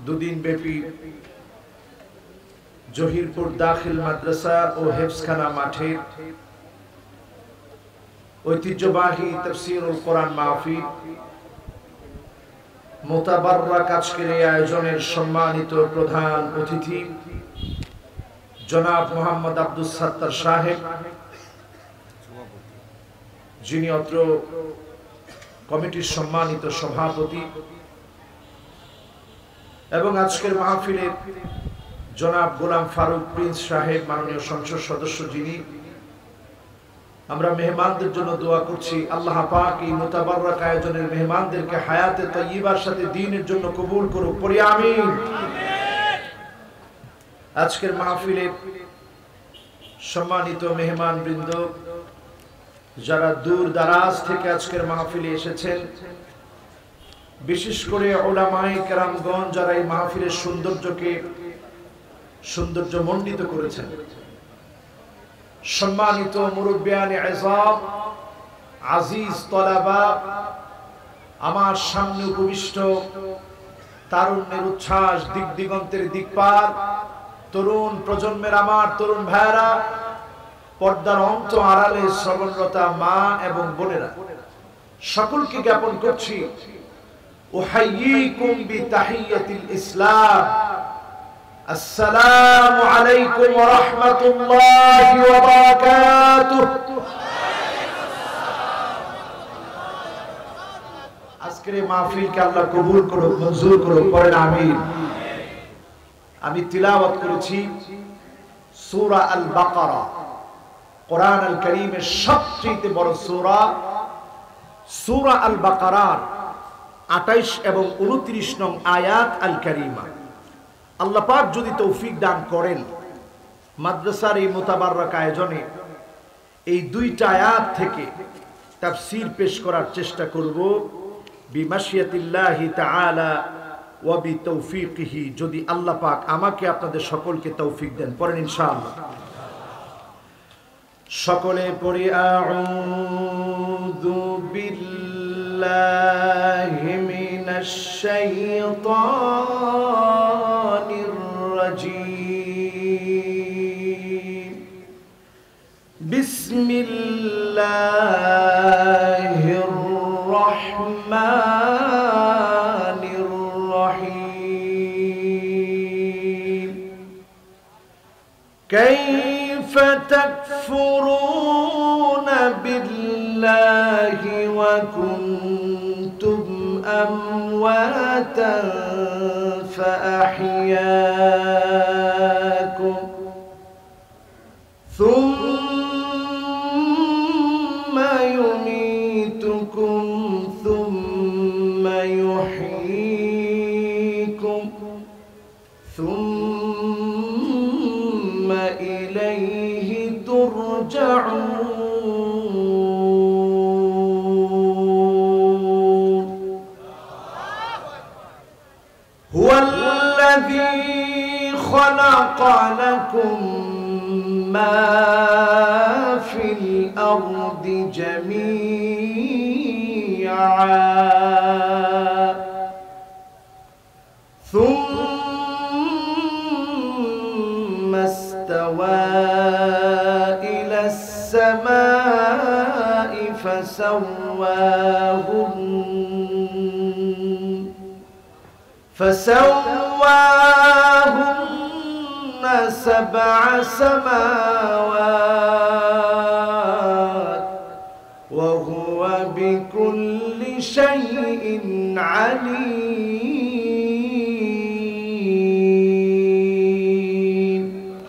দুদিন ব্যাপী জহিরপুর দাখিল মাদ্রাসা ও হেফজখানা মাঠে ঐতিহ্যবাহী তাফসীরুল কোরআন মাহফিল মোতাবাররাক আজকের এই আয়োজনের সম্মানিত প্রধান অতিথি জনাব মোহাম্মদ আব্দুস সাত্তার সাহেব, যিনি অত্র কমিটির সম্মানিত সভাপতি, এবং আজকের মাহফিলের জনাব গোলাম ফারুক প্রিন্স সাহেব, মাননীয় সংসদ সদস্য, যিনি। আমরা মেহমানদের জন্য দোয়া করছি, আল্লাহ পাক এই মুতাবাররাক আয়োজনের মেহমানদেরকে হায়াতে তাইয়্যিবার সাথে দ্বীনের জন্য কবুল করুক, পড়ি আমিন। আজকের মাহফিলের সম্মানিত মেহমানবৃন্দ, যারা দূর দারাজ থেকে আজকের মাহফিলে এসেছেন, বিশেষ করে উলামায়ে কেরামগণ যারা এই মাহফিলের সৌন্দর্যমণ্ডিত করেছেন, সম্মানিত মুরব্বিয়ানে আযম, আজিজ তলাবা, আমার সামনে উপবিষ্ট তারুণ্যের উচ্ছ্বাস, দিক দিগন্তের দিকপাল তরুণ প্রজন্মের আমার তরুণ ভাইয়েরা, পর্দার অন্ত আড়ালে শ্রবণরতা মা এবং বোনেরা, সকলকে জ্ঞাপন করছি উহাইয়িকুম বিতাহিয়াতিল ইসলাম, আসসালামু আলাইকুম ওয়া রাহমাতুল্লাহি ওয়া বারাকাতুহু। আজকের এই মাহফিলকে আল্লাহ কবুল করুক, মঞ্জুর করুক, পড়েন আমিন। আমি তিলাওয়াত করেছি সূরা আল বাকারা, কোরআন আল কারীমের সবচেয়ে বড় সূরা আল বাকারার 28 এবং 29 নং আয়াত আল কারীমা। আল্লাহ পাক যদি তৌফিক দান করেন, মাদ্রাসার এই মুতাবাররাক আয়োজনে এই দুইটা আয়াত থেকে তাফসীর পেশ করার চেষ্টা করব বিমাশিয়াতিল্লাহি তাআলা ওয়া বিতৌফিকিহি, যদি আল্লাহ পাক আমাকে আপনাদের সকলকে তৌফিক দেন। পড়েন ইনশাআল্লাহ। সকলে পড়ি আউযু বিল্লাহি মিনাশ শাইতানির রাজীম, বিসমিল্লাহির রাহমানির রাহিম। কাইফা তাকফুরুনা বিল্লাহি ওয়া কুনতুম আমওয়াতান فأحياكم ثم يميتكم ثم يحييكم ثم إليه ترجعون. هو الذي خلق لكم ما في الأرض جميعا ثم استوى إلى السماء فسواهن 7 سماوات وهو بكل شيء عليم.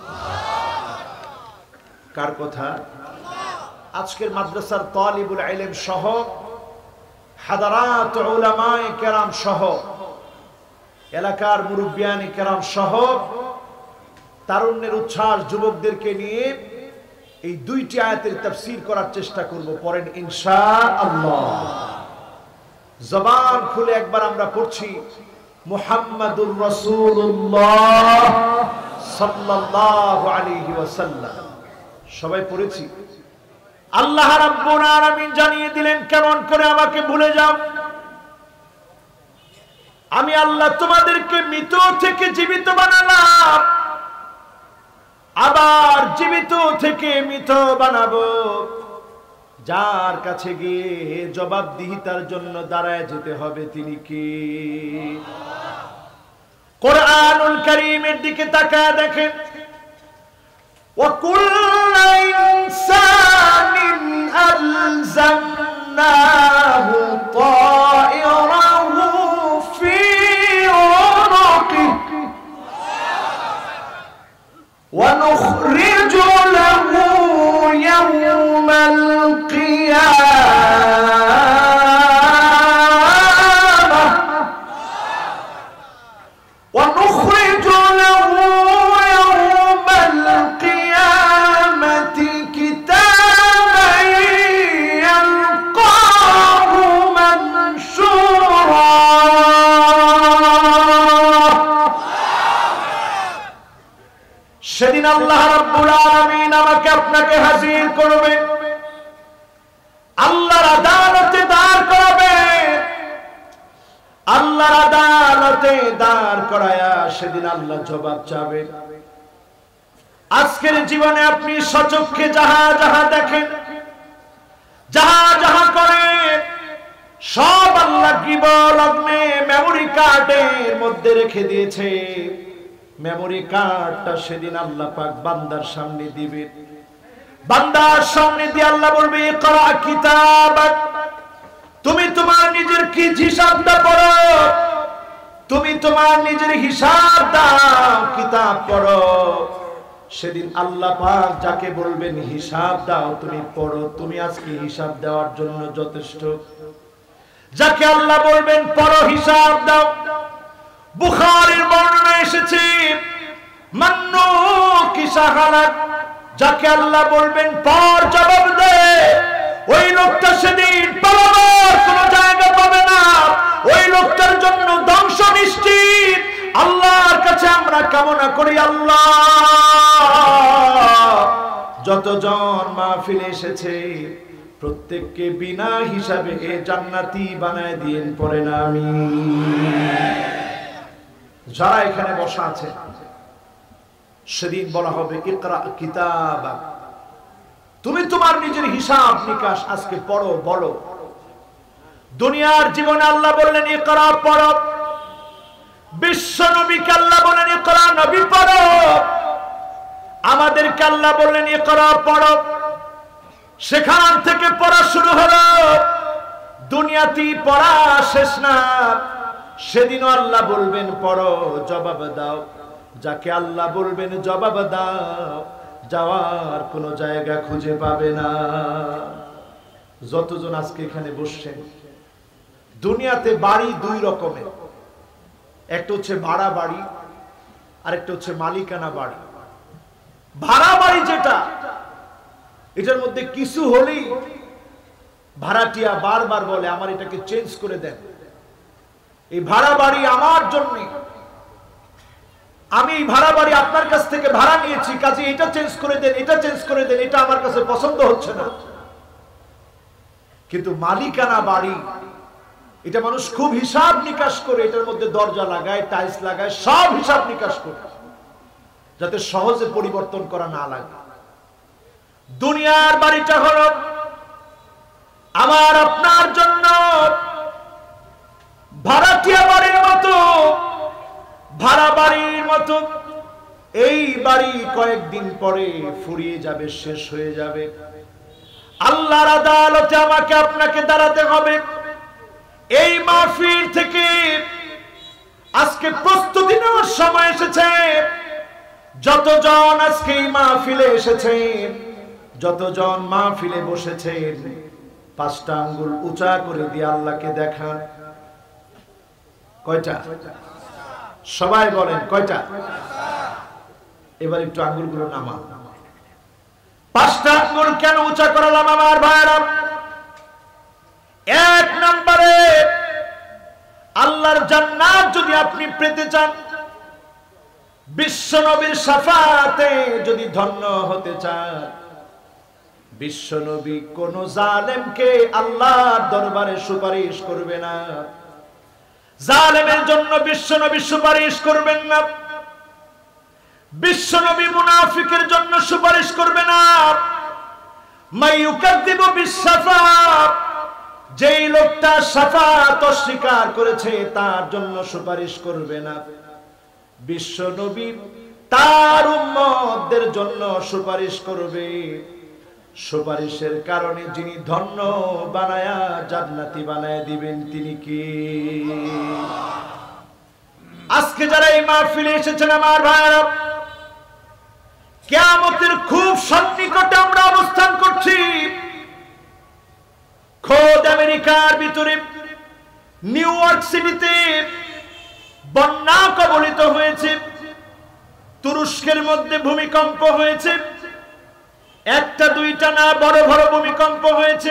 কার কথা? আজকের মাদ্রাসার তালিবুল ইলম সহ হাদারাত উলামায়ে কেরাম সহ এলাকার মুরব্বিয়ানে কেরাম সহ তারুণ্যের উচ্ছ্বাস যুবকদেরকে নিয়ে এই দুইটি আয়াতের তাফসীর করার চেষ্টা করব। পড়েন ইনশাআল্লাহ। জবান খুলে একবার আমরা পড়ছি মুহাম্মাদুর রাসূলুল্লাহ সাল্লাল্লাহু আলাইহি ওয়াসাল্লাম। সবাই পড়েছি। আল্লাহ রাব্বুল আলামিন জানিয়ে দিলেন কেমন করে আমাকে ভুলে যাও। আমি আল্লাহ তোমাদেরকে মৃত থেকে জীবিত বানালাম, আবার জীবিত থেকে মৃত বানাবো। যার কাছে গিয়ে জবাবদিহিতার জন্য দাঁড়ায় যেতে হবে তিনি কি? কোরআনুল কারীমের দিকে তাকায় দেখেন, وَكُلَّ إِنسَانٍ أَلْزَمْنَاهُ طَائِرَهُ فِي عُنُقِهِ وَنُخْرِجُ لَهُ يَوْمَ الْقِيَامَةِ وَنُخْرِجُ لَهُ يَوْمَ الْقِيَامَةِ كِتَابًا يَلْقَاهُ مَنشُورًا। সেদিন আল্লাহ রাব্বুল আলামিন আমাকে আপনাকে হাজির করবে, আল্লাহর আদালতে দাঁড় করাবে। আল্লাহর আদালতে দাঁড় করায়া সেদিন আল্লাহ জবাব চাবে। আজকের জীবনে আপনি সচক্ষে যাহা যাহা দেখেন, যাহা যাহা করেন, সব আল্লাহ গৃহলগ্নে মেমোরি কার্ডের মধ্যে রেখে দিয়েছে। মেমোরি কার্ডটা সেদিন আল্লাহ পাক বান্দার সামনে দিবে। বান্দার সামনে দিয়ে আল্লাহ বলবে, ইকরা কিতাবাক, তুমি তোমার নিজের কি হিসাবটা পড়ো, তুমি তোমার নিজের হিসাব দাও, কিতাব পড়ো। সেদিন আল্লাহ পাক যাকে বলবেন হিসাব দাও, তুমি পড়ো, তুমি আজকে হিসাব দেওয়ার জন্য যথেষ্ট। যাকে আল্লাহ বলবেন পড়ো, হিসাব দাও, বুখারীর বর্ণনা এসেছে, মান্নু কিসাহালাক, যাকে আল্লাহ বলবেন পর, জবাব দে, ওই লোকটা সেদিন পালাবার কোনো জায়গা পাবে না, ওই লোকটার জন্য ধ্বংস নিশ্চিত। আল্লাহর কাছে আমরা কামনা করি, আল্লাহ যতজন মাহফিলে এসেছে প্রত্যেককে বিনা হিসাবে জান্নাতি বানায় দিয়েন, পড়ে না আমিন। যারা এখানে বসা আছে সেদিন বলা হবে, ইকরা কিতাবাক, তুমি তোমার নিজের হিসাব নিকাশ আজকে পড়ো, বলো। দুনিয়ার জীবনে আল্লাহ বললেন ইকরা, পড়ো। বিশ্ব নবীকে আল্লাহ বললেন ইকরা, নবী পড়ো। আমাদেরকে আল্লাহ বললেন ইকরা, পড়ো। সেখান থেকে পড়া শুরু হলো, দুনিয়াতে পড়া শেষ না। সেদিনও আল্লাহ বলবেন পড়ো, জবাব দাও। যাকে আল্লাহ বলবেন জবাব দাও, যাওয়ার কোনো জায়গা খুঁজে পাবে না। যতজন আজকে এখানে বসছেন, দুনিয়াতে বাড়ি দুই রকমের, একটা হচ্ছে ভাড়া বাড়ি, আর একটা হচ্ছে মালিকানা বাড়ি। ভাড়া বাড়ি যেটা, এটার মধ্যে কিছু হলেই ভাড়াটিয়া বারবার বলে আমার এটাকে চেঞ্জ করে দেন, এই ভাড়া বাড়ি আমার জন্য, আমি এই ভাড়া বাড়ি আপনার কাছ থেকে ভাড়া নিয়েছি, কাজে এটা চেঞ্জ করে দেন, এটা চেঞ্জ করে দেন, এটা আমার কাছে পছন্দ হচ্ছে না। কিন্তু মালিকানা বাড়ি, এটা মানুষ খুব হিসাব নিকাশ করে, এটার মধ্যে দরজা লাগায়, টাইলস লাগায়, সব হিসাব নিকাশ করে, যাতে সহজে পরিবর্তন করা না লাগে। দুনিয়ার বাড়িটা হলো আমার আপনার জন্য ভাড়াটিয়া বাড়ির মতো, ভাড়া বাড়ির মতো। এই বাড়ি কয়েকদিন পরে ফুরিয়ে যাবে, শেষ হয়ে যাবে। আল্লাহর আদালতে আমাকে আপনাকে দাঁড়াতে হবে। এই মাহফিল থেকে আজকে প্রস্তুতি নেওয়ার সময় এসেছে। যতজন আজকে এই মাহফিলে এসেছেন, যতজন মাহফিলে বসেছেন, 5টা আঙ্গুল উঁচা করে দিয়ে আল্লাহকে দেখান। কয়টা? সবাই বলেন কয়টা? এবার একটু আঙ্গুলগুলো নামান। 5টা আঙ্গুল কেন উঁচা করালাম আমার ভাইরা? 1 নম্বরে, আল্লাহর জান্নাত যদি আপনি পেতে চান, বিশ্ব নবীর শাফাতে যদি ধন্য হতে চান, বিশ্ব নবী কোন জালেমকে আল্লাহর দরবারে সুপারিশ করবে না। জালেমের জন্য বিশ্বনবী সুপারিশ করবেন না, বিশ্বনবী মুনাফিকের জন্য সুপারিশ করবে না। মাইয়ুকাযযিবু বিশ-শাফাআত, যেই লোকটা শাফাআত অস্বীকার করেছে তার জন্য সুপারিশ করবে না। বিশ্বনবী তার উম্মতদের জন্য সুপারিশ করবে। সুপারিশের কারণে যিনি ধন্য বানায়া জান্নাতি বানায়া দিবেন তিনি কি? আজকে যারা এই মাহফিলে এসেছেন আমার ভাইরা, কিয়ামতের খুব সন্নিকটে আমরা অবস্থান করছি। খোদ আমেরিকার ভিতরে নিউ ইয়র্ক সিটিতে বন্যা কবলিত হয়েছে, তুরস্কের মধ্যে ভূমিকম্প হয়েছে, একটা দুইটা না বড় বড় ভূমিকম্প হয়েছে।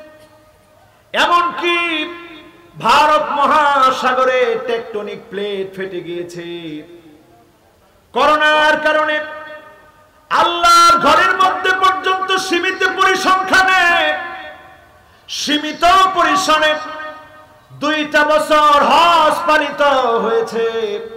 এমনকি ভারত মহাসাগরে টেকটনিক প্লেট ফেটে গিয়েছে। করোনার কারণে আল্লাহর ঘরের মধ্যে পর্যন্ত সীমিত পরিসংখ্যানে, সীমিত পরিসরে 2টা বছর হজ পালিত হয়েছে।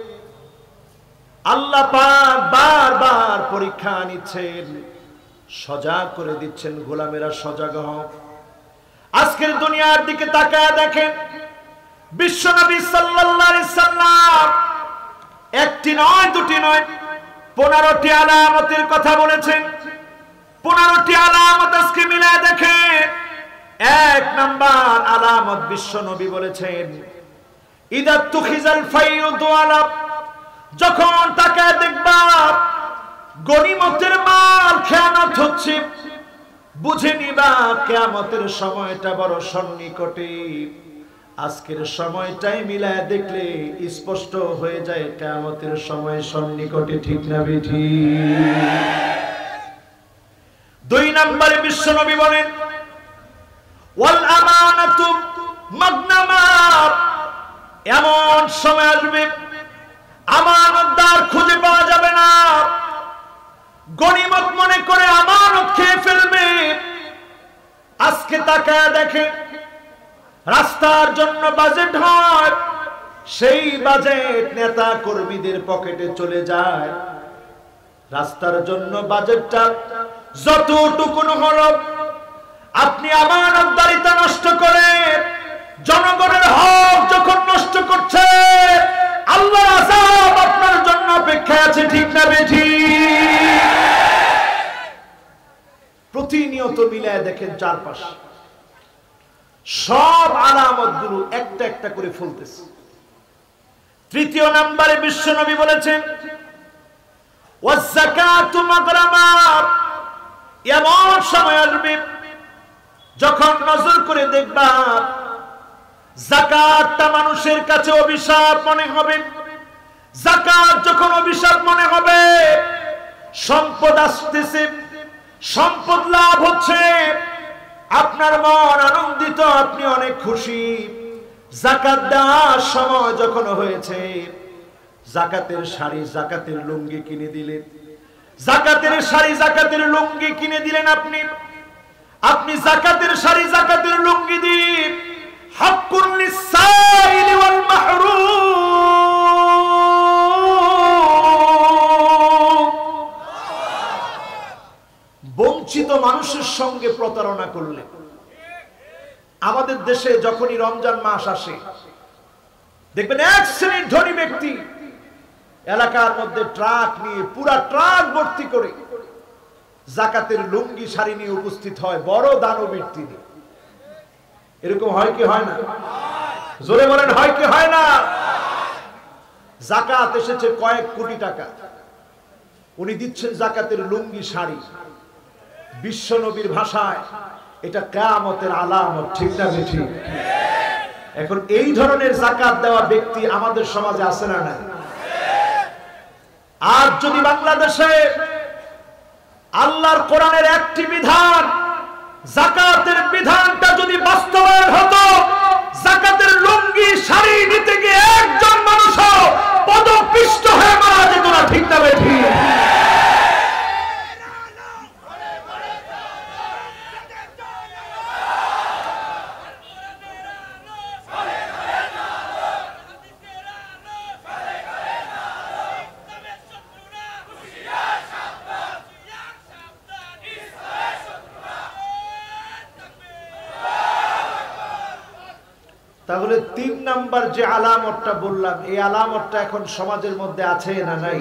আল্লাহ পাক বারবার পরীক্ষা নিচ্ছেন, সজাগ করে দিচ্ছেন, গোলামেরা সজাগ হও। আজকের দুনিয়ার দিকে তাকায় দেখেন, বিশ্বনবী সাল্লাল্লাহু আলাইহি সাল্লাম একটি নয় দুটি নয় 15টি আলামতের কথা বলেছেন। 15টি আলামত আজকে মিলায় দেখেন। 1 নাম্বার আলামত বিশ্বনবী বলেছেন, ইদা তুখিজাল ফাইয়ুদু আলা, যখন তাকায় দেখবা গনিমতের মাল খেয়ানত হচ্ছে, বুঝে নিবা কিয়ামতের সময়টা বড় সন্নিকটে। আজকের সময়টাই মিলায় দেখলে স্পষ্ট হয়ে যায় কিয়ামতের সময় সন্নিকটে, ঠিক না বেঠিক? 2 নম্বরে বিশ্বনবী বলেন, ওয়াল আমানাতু মাগনামা, এমন সময় আসবে আমানতদার খুঁজে পাওয়া যাবে না। গনিমত মনে করে আমানত খেয়ে ফেলবে। আজকে তাকায় দেখে, রাস্তার জন্য বাজেট হয়, সেই বাজেট নেতা কর্মীদের পকেটে চলে যায়। রাস্তার জন্য বাজেটটা যতটুকু হলো, আপনি আমানতদারিতা নষ্ট করে জনগণের হক যখন নষ্ট করছে, আল্লাহর আযাব আপনার জন্য অপেক্ষায় আছে, ঠিক না বেঠিক? প্রতিনিয়ত মিলায় দেখেন চারপাশে সব আলামতগুলো একটা একটা করে ফলতেছে। 3 নম্বরে বিশ্বনবী বলেছেন, ওয়াজ যাকাতু মাগরামা, এমন সময় আসবে যখন নজর করে দেখবা যাকাতটা মানুষের কাছে অভিশাপ মনে হবে। যাকাত যখন অভিশাপ মনে হবে, সম্পদ আসতেছে, সম্পদ লাভ হচ্ছে, আপনার মন আনন্দিত, আপনি অনেক খুশি। যাকাত দেওয়ার সময় যখন হয়েছে, যাকাতের শাড়ি, যাকাতের লুঙ্গি কিনে দিলেন, যাকাতের শাড়ি, যাকাতের লুঙ্গি কিনে দিলেন আপনি যাকাতের শাড়ি, যাকাতের লুঙ্গি দিয়ে হাক্কুল লিসাইলি ওয়াল মাহরুম, বঞ্চিত মানুষের সঙ্গে প্রতারণা করলে। আমাদের দেশে যখনই রমজান মাস আসে, দেখবেন এক শ্রেণীর ধনী ব্যক্তি এলাকার মধ্যে ট্রাক নিয়ে, পুরা ট্রাক ভর্তি করে যাকাতের লুঙ্গি শাড়ি নিয়ে উপস্থিত হয়, বড় দানবীর তিনি। এরকম হয় কি হয় না? জোরে বলেন, হয় কি হয় না? যাকাত এসেছে কয়েক কোটি টাকা, উনি দিচ্ছেন যাকাতের লুঙ্গি শাড়ি। বিশ্বনবীর ভাষায় এটা কিয়ামতের আলামত, ঠিক না বেঠিক? এখন এই ধরনের যাকাত দেওয়া ব্যক্তি আমাদের সমাজে আছে না নাই? আর যদি বাংলাদেশে আল্লাহর কোরআনের একটি বিধান, যাকাতের বিধানটা যদি বাস্তবায়ন হতো, যাকাতের লুঙ্গি শাড়ি নিতে গিয়ে একজন মানুষও পদপিষ্ট হয়ে মারা যেত না, ঠিক না বেঠিক? তাহলে 3 নাম্বার যে আলামতটা বললাম, এই আলামতটা এখন সমাজের মধ্যে আছে না নাই?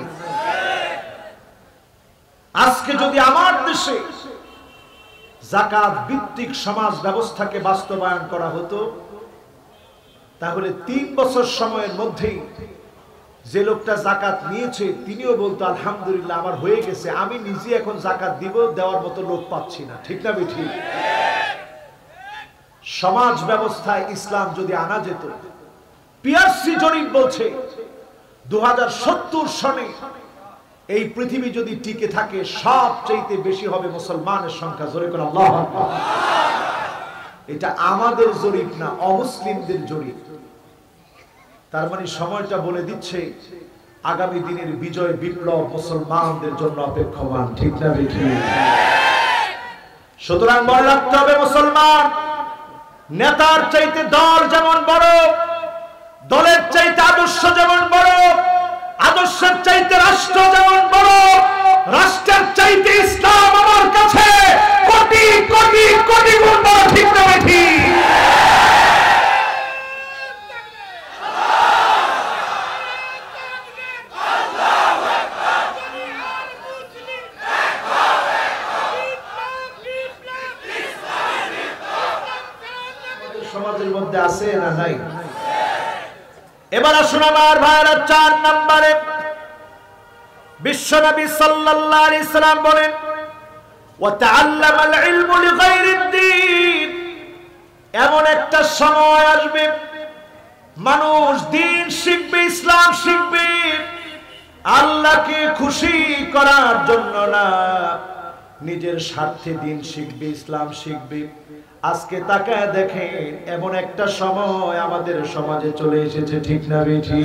আজকে যদি আমার দেশে যাকাত ভিত্তিক সমাজ ব্যবস্থাকে বাস্তবায়ন করা হতো, তাহলে 3 বছর সময়ের মধ্যেই যে লোকটা যাকাত নিয়েছে তিনিও বলতো আলহামদুলিল্লাহ আমার হয়ে গেছে, আমি নিজে এখন যাকাত দিব, দেওয়ার মতো লোক পাচ্ছি না। ঠিক না ঠিক? সমাজ ব্যবস্থায় ইসলাম যদি আনা যেত, পিআরসি জরিপ বলছে 2070 সনে এই পৃথিবী যদি টিকে থাকে সবচেয়ে বেশি হবে মুসলমানের সংখ্যা। জোরে করে আল্লাহু আকবার। এটা আমাদের জরিপ না, অমুসলিমদের জরিপ। তার মানে সময়টা বলে দিচ্ছে আগামী দিনের বিজয় বিপ্লব মুসলমানদের জন্য অপেক্ষমান। ঠিক না ঠিক? সুতরাং মনে রাখতে হবে, মুসলমান নেতার চাইতে দল যেমন বড়, দলের চাইতে আদর্শ যেমন বড়, আদর্শের চাইতে রাষ্ট্র যেমন বড়, রাষ্ট্রের চাইতে ইসলাম আমার কাছে কোটি কোটি কোটি গুণ বড়। ঠিক না ঠিক? সমাজের মধ্যে আছে না নাই? এবার আসুন আমার ভাইরা, 4 নম্বরে বিশ্বনবী সাল্লাল্লাহু আলাইহি সাল্লাম বলেন ওয়া তাআল্লামাল ইলমু লিগাইরিদ দ্বীন। এমন একটা সময় আসবে মানুষ দিন শিখবে, ইসলাম শিখবে, আল্লাহকে খুশি করার জন্য না, নিজের স্বার্থে দিন শিখবে, ইসলাম শিখবে। আজকে তাকায় দেখেন এমন একটা সময় আমাদের সমাজে চলে এসেছে। ঠিক না বেঠি?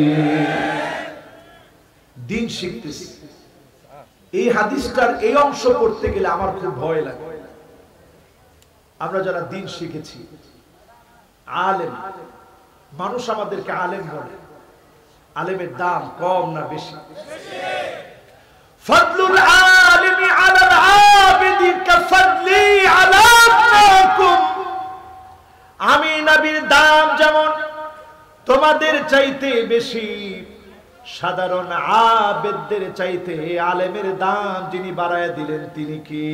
দিন শিখতেছি। এই হাদিসটার এই অংশ পড়তে গেলে আমার খুব ভয় লাগে। আমরা যারা দিন শিখেছি, আলেম, মানুষ আমাদেরকে আলেম বলে। আলেমের দাম কম না বেশি? ফাদলুল আলিমি আলাল আবিদি কাফাদলি আলাকুম। আমি নবীর দাম যেমন তোমাদের চাইতে বেশি, সাধারণ আবেদদের চাইতে আলেমের দাম যিনি বাড়ায় দিলেন তিনি কি?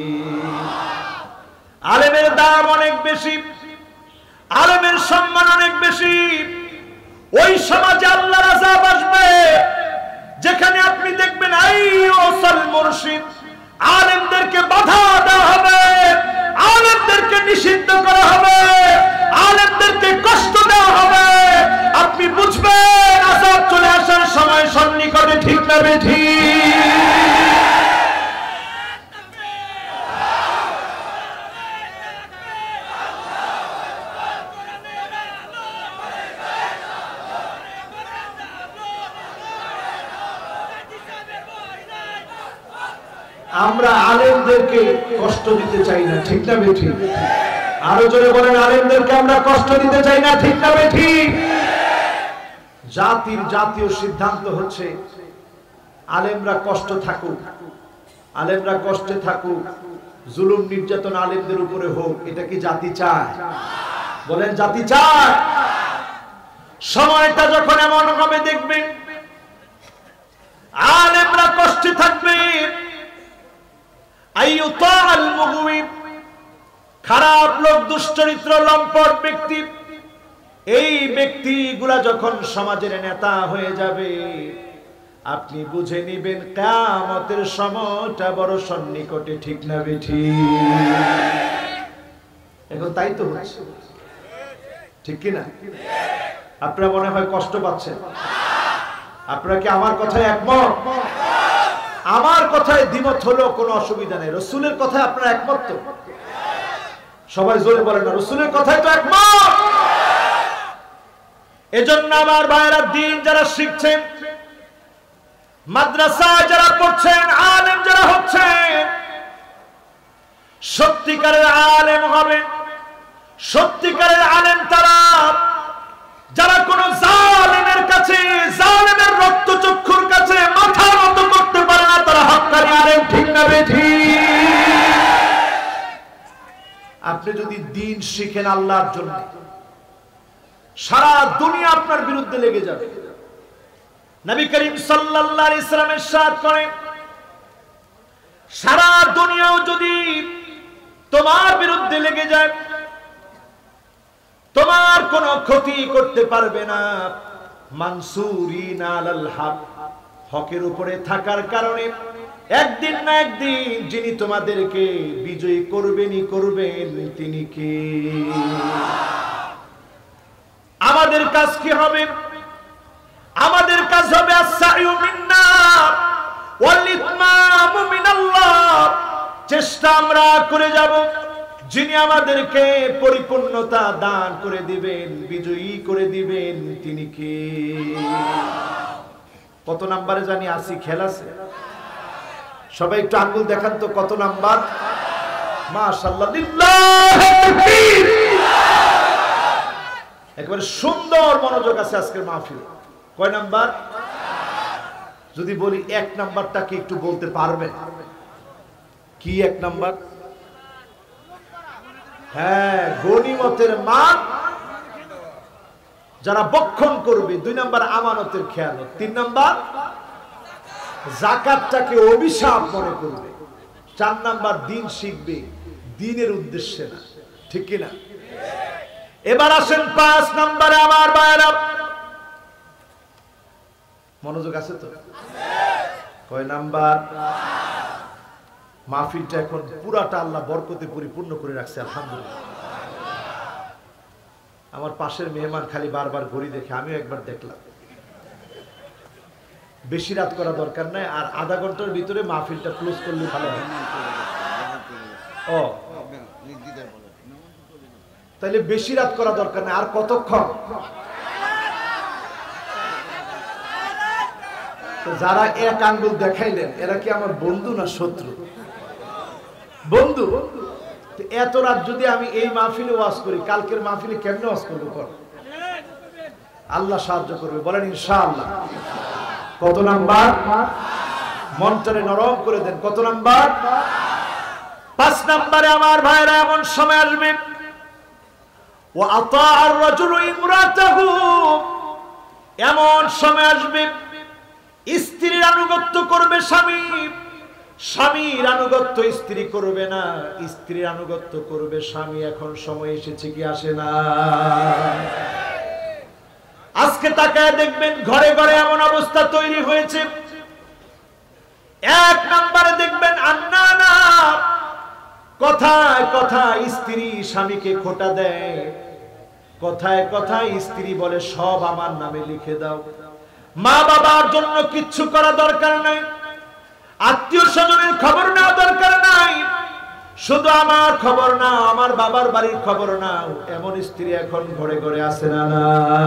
আলেমের দাম অনেক বেশি, আলেমের সম্মান অনেক বেশি। ওই সমাজে আল্লাহর আযাব আসবে যেখানে আপনি দেখবেন আইয়ুসাল মুরশিদ, আলেমদেরকে বাধা দেওয়া হবে, আলেমদেরকে নিষিদ্ধ করা হবে, আলেমদেরকে কষ্ট দেওয়া হবে। আপনি বুঝবেন আযাব চলে আসার সময় সন্নিকটে। ঠিক না বেঠি? আমরা আলেমদেরকে কষ্ট দিতে চাই না। ঠিক না বেঠি? আরো জোরে বলেন, আলেমদেরকে আমরা কষ্ট দিতে চাই না। ঠিক না বেঠি? জাতির জাতীয় সিদ্ধান্ত হচ্ছে আলেমরা কষ্ট থাকুক, আলেমরা কষ্টে থাকুক, জুলুম নির্যাতন আলেমদের উপরে হোক। এটা কি জাতি চায়? বলেন, জাতি চায়? সময়টা যখন এমন হবে দেখবেন আলেমরা কষ্টে থাকবে, আইয়ুতাল মুগওয়ি, খারাপ লোক, দুশ্চরিত্র, লম্পট ব্যক্তি, এই ব্যক্তিগুলা যখন সমাজের নেতা হয়ে যাবে, আপনি বুঝে নিবেন কিয়ামতের সময়টা বড় সন্নিকটে। ঠিক না বেঠি? এখন তাই তো হচ্ছে। ঠিক কি না? আপনারা মনে হয় কষ্ট পাচ্ছেন। আপনারা কি আমার কথায় একমত? আমার কথায় দ্বিমত হলেও কোনো অসুবিধা নেই। রাসূলের কথায় আপনারা একমত তো? সবাই জোরে বলেন না, রাসূলের কথায় তো একমত। এজন্য আমার ভাইরা, দিন যারা শিখছেন, মাদ্রাসায় যারা পড়ছেন, আলেম যারা হচ্ছেন, সত্যিকারের আলেম হবেন। সত্যিকারের আলেম তারা যারা কোন জালেমের কাছে, জালেমের রক্তচক্ষুর কাছে মাথা নত করতে পারে না, তারা হক্কানি আলেম। ঠিক না বেঠি? আপনি যদি দিন শিখেন আল্লাহর জন্য, সারা দুনিয়া আপনার বিরুদ্ধে লেগে যাবে। নবী করিম সাল্লাল্লাহু আলাইহি ওয়াসাল্লাম ইরশাদ করেন, সারা দুনিয়াও যদি তোমার বিরুদ্ধে লেগে যায়, তোমার কোনো ক্ষতি করতে পারবে না। মানসুরিন আলাল হক, হকের উপরে থাকার কারণে একদিন না একদিন যিনি তোমাদেরকে বিজয়ী করবেনই করবেন, তিনি কে? আমাদের কাজ কি হবে? আমাদের কাজ হবে আস-সাইয়ু মিন্না ওয়াল ইতমামু মিনাল্লাহ। চেষ্টা আমরা করে যাব, যিনি আমাদেরকে পরিপূর্ণতা দান করে দিবেন, বিজয়ী করে দিবেন, তিনি কে? কত নাম্বারে জানি আসি? খেল আছে? সবাই একটু আঙ্গুল দেখান তো, কত নাম্বার? মাশাআল্লাহ, লিল্লাহি তাকবীর। একেবারে সুন্দর মনোযোগ আছে আজকের মাহফিলে। কয় নাম্বার? যদি বলি এক নাম্বারটা কি একটু বলতে পারবেন? কি এক নাম্বার? হ্যাঁ, গনিমতের মাল যারা বক্ষণ করবে। 2 নাম্বার আমানতের খেয়ানত। 3 নাম্বার যাকাতটাকে অভিশাপ মনে করবে। 4 নাম্বার দিন শিখবে, দিনের উদ্দেশ্যে না। ঠিক কি না? এবার আসেন 5 নাম্বারে আমার ভাইরা। মনোযোগ আছে তো? কয় নাম্বার? মাহফিলটা এখন পুরাটা আল্লাহ বরকতে পরিপূর্ণ করে রাখছে, আলহামদুলিল্লাহ। আমার পাশের মেহমান খালি বারবার ঘড়ি দেখে, আমিও একবার দেখলাম। বেশি রাত করা দরকার নাই, আর আধা ঘন্টার ভিতরে মাহফিলটা ক্লোজ করলে ভালো হয়। ও তাইলে বেশি রাত করা দরকার নাই। আর কতক্ষণ? যারা এক আঙ্গুল দেখাইলেন, এরা কি আমার বন্ধু না শত্রু? বন্ধু। এত রাত যদি আমি এই মাহফিলে ওয়াজ করি, কালকের মাহফিলে কেমনে ওয়াজ করবো? আল্লাহ সাহায্য করবে, বলেন ইনশাআল্লাহ। কত নাম্বার? মনটারে নরম করে দেন। কত নাম্বার? 5 নাম্বারে আমার ভাইরা এমন সময় আসবে, ওয়া আতাআর রাজুলু ইমরাতাহু, এমন সময় আসবে স্ত্রীর আনুগত্য করবে স্বামী, স্বামীর আনুগত্য স্ত্রী করবে না, স্ত্রীর আনুগত্য করবে স্বামী। এখন সময় এসেছে কি আসে না? আজকে তাকায় দেখবেন ঘরে ঘরে এমন অবস্থা তৈরি হয়েছে। 1 নম্বরে দেখবেন আন্নানা, কথায় কথায় স্ত্রী স্বামীকে খোঁটা দেয়, কথায় কথায় স্ত্রী বলে সব আমার নামে লিখে দাও। মা বাবার জন্য কিচ্ছু করা দরকার নাই, আত্মীয় স্বজনের খবর নেওয়া দরকার নাই, শুধু আমার খবর নাও, আমার বাবার বাড়ির খবর নাও। এমন স্ত্রী এখন ঘরে ঘরে আছে না? না,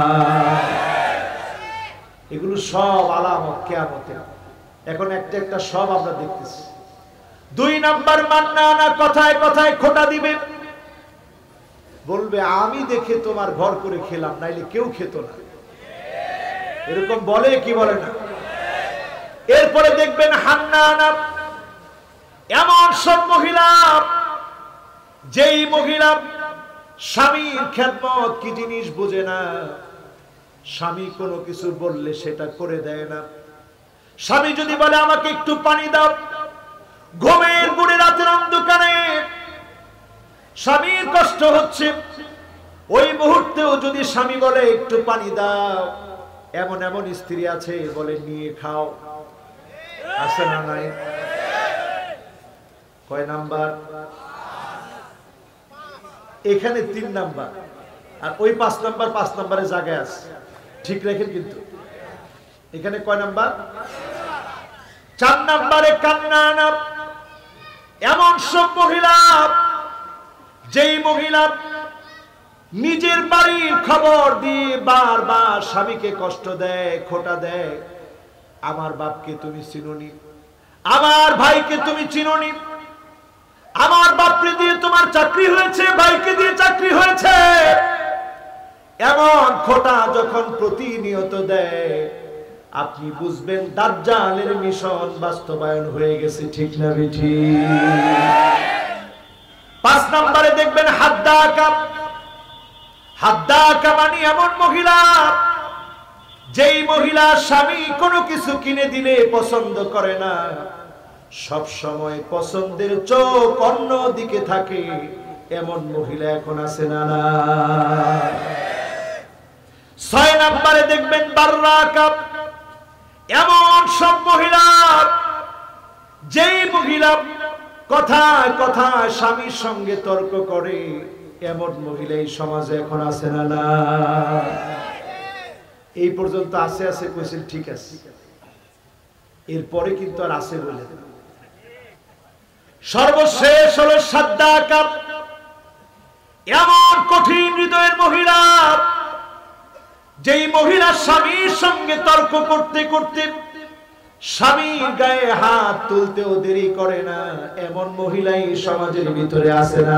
এগুলো সব আলামত কিয়ামতের। এখন একটা একটা সব আমরা দেখতেছি। 2 নাম্বার মান্নানা, কথায় কথায় খোঁটা দিবে, বলবে আমি দেখে তোমার ঘর করে খেলাম, নাইলে কেউ খেত না। এরকম বলে কি বলে না? এরপরে দেখবেন হান্নানা, এমন সব মহিলা, যেই মহিলা স্বামীর খেদমত কি জিনিস বোঝে না, স্বামী কোনো কিছু বললে সেটা করে দেয় না। স্বামী যদি বলে আমাকে একটু পানি দাও, ঘুমের ঘুরে রাতের অন্ধকারে স্বামীর কষ্ট হচ্ছে, ওই মুহূর্তেও যদি স্বামী বলে একটু পানি দাও, এমন এমন স্ত্রী আছে বলে নিয়ে খাও। আছে না নাই? কয় নাম্বার? এখানে 3 নাম্বার, আর ওই 5 নাম্বার 5 নাম্বারে জায়গায় আছে, ঠিক রাখেন। কিন্তু এখানে কয় নাম্বার? 4 নাম্বারে কান্নানা, এমন সব মহিলা, যেই মহিলা নিজের বাড়ির খবর দিয়ে বারবার স্বামীকে কষ্ট দেয়, খোঁটা দেয়। আমার বাপকে তুমি চিনোনি, আমার ভাইকে তুমি চিনোনি, আমার বাপকে দিয়ে তোমার চাকরি হয়েছে, ভাইকে দিয়ে চাকরি হয়েছে। এমন খোঁটা যখন প্রতিনিয়ত দেয়, আপনি বুঝবেন দাজ্জালের মিশন বাস্তবায়ন হয়ে গেছে। ঠিক না বেঠি? 5 নম্বরে দেখবেন হাদ্দাকা, হাদ্দাকা মানে এমন মহিলা, যেই মহিলা স্বামী কোনো কিছু কিনে দিলে পছন্দ করে না, সব সময় পছন্দের চোখ অন্য দিকে থাকে, এমন মহিলা এখন আছে না? না। 6 নম্বরে দেখবেন বাররাকা, এমন সব মহিলা, যেই মহিলা কথায় কথায় স্বামীর সঙ্গে তর্ক করে, এমন মহিলা এই সমাজে এখন আছে না? না। এই পর্যন্ত আছে আছে কইছেন, ঠিক আছে, এরপরে কিন্তু আর আছে বলে। সর্বশেষ হলো সাদ্দাকা, এমন কঠিন হৃদয়ের মহিলা, যেই মহিলা স্বামীর সঙ্গে তর্ক করতে করতে স্বামীর গায়ে হাত তুলতেও দেরি করে না, এমন মহিলাই সমাজের ভিতরে আছে না?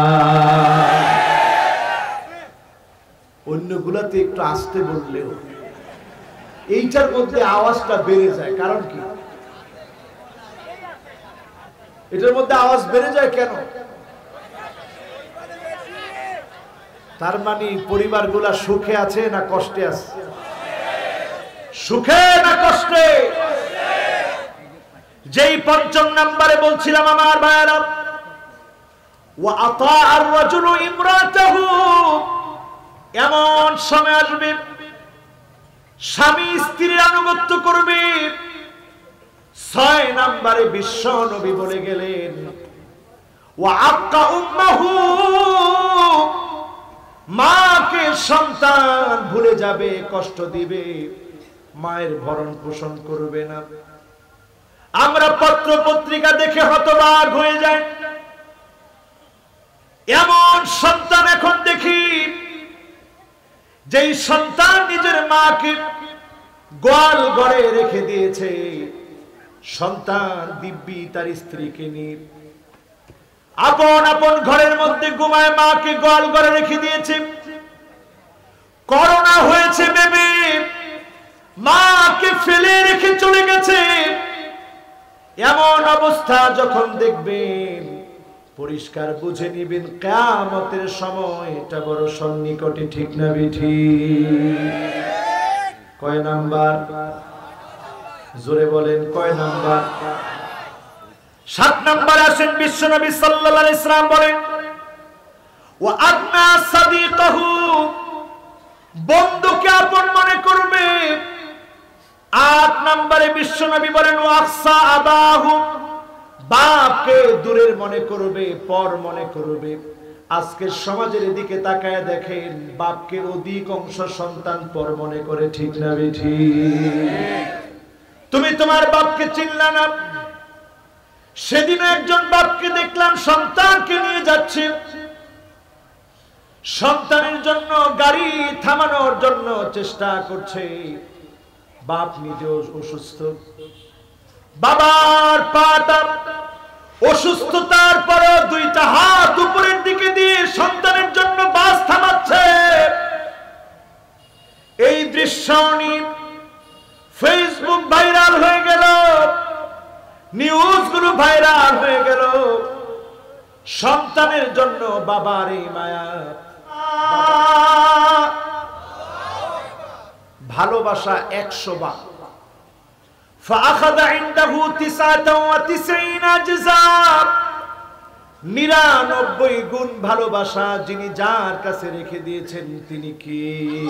অন্যগুলাতে একটু আসতে বললেও এইটার মধ্যে আওয়াজটা বেড়ে যায়। কারণ কি? এটার মধ্যে আওয়াজ বেড়ে যায় কেন? তার মানে পরিবারগুলা সুখে আছে না কষ্টে আছে? সুখে না কষ্টে? যেই 5 নম্বরে বলছিলাম আমার ভাইরা, ওয়া আতাআর রাজুলু ইমরাতাহু, এমন সময় আসবে স্বামী স্ত্রীর আনুগত্য করবে। 6 নম্বরে বিশ্ব নবী বলে গেলেন, ওয়া আক্কা উম্মাহু, মাকে সন্তান ভুলে যাবে, কষ্ট দিবে, মায়ের ভরণ পোষণ করবে না। আমরা পত্র পত্রিকা দেখে হতবাক হয়ে যাই, এমন সন্তান এখন দেখি, যেই সন্তান নিজের মাকে গোয়াল ঘরে রেখে দিয়েছে, সন্তান দিব্যি তার স্ত্রীকে নিয়ে আপন আপন ঘরের মধ্যে ঘুমায়, মাকে গোয়াল ঘরে রেখে দিয়েছে। করোনা হয়েছে ভেবে মাকে ফেলে রেখে চলে গেছে। এমন অবস্থা যখন দেখবেন, পরিষ্কার বুঝে নিবেন কিয়ামতের সময় এটা বড় সন্নিকটে। ঠিক না বিঠি? কয় নাম্বার? জোরে বলেন, কয় নাম্বার? 7 নম্বরে আসেন বিশ্বনবী সাল্লাল্লাহু আলাইহি সাল্লাম বলেন, ওয়া আদনা সাদিকাহু, বন্ধুকে আপন মনে করবে। 8 নম্বরে বিশ্বনবী বলেন, ওয়া আকসা আবাহু, বাপকে দূরের মনে করবে, পর মনে করবে। আজকের সমাজের দিকে তাকায় দেখেন, বাপকে অধিক অংশ সন্তান পর মনে করে। ঠিক না বেঠি? তুমি তোমার বাপকে চিনলা না। সেদিন একজন বাপকে দেখলাম সন্তানকে নিয়ে যাচ্ছে, সন্তানের জন্য গাড়ি থামানোর জন্য চেষ্টা করছে। বাপ নিজেও অসুস্থ, বাবার পাটা অসুস্থতার পরে 2টা হাত উপরের দিকে দিয়ে সন্তানের জন্য বাস থামাচ্ছে। এই দৃশ্য নিয়ে ফেসবুক ভাইরাল হয়ে গেল, নিউজগুলো ভাইরাল হয়ে গেল। সন্তানের জন্য বাবার এই মায়া, ভালোবাসা 100 বার। فأخذ عنده 99 أجزاء, 99 গুণ ভালোবাসা যিনি যার কাছে রেখে দিয়েছেন তিনি কি?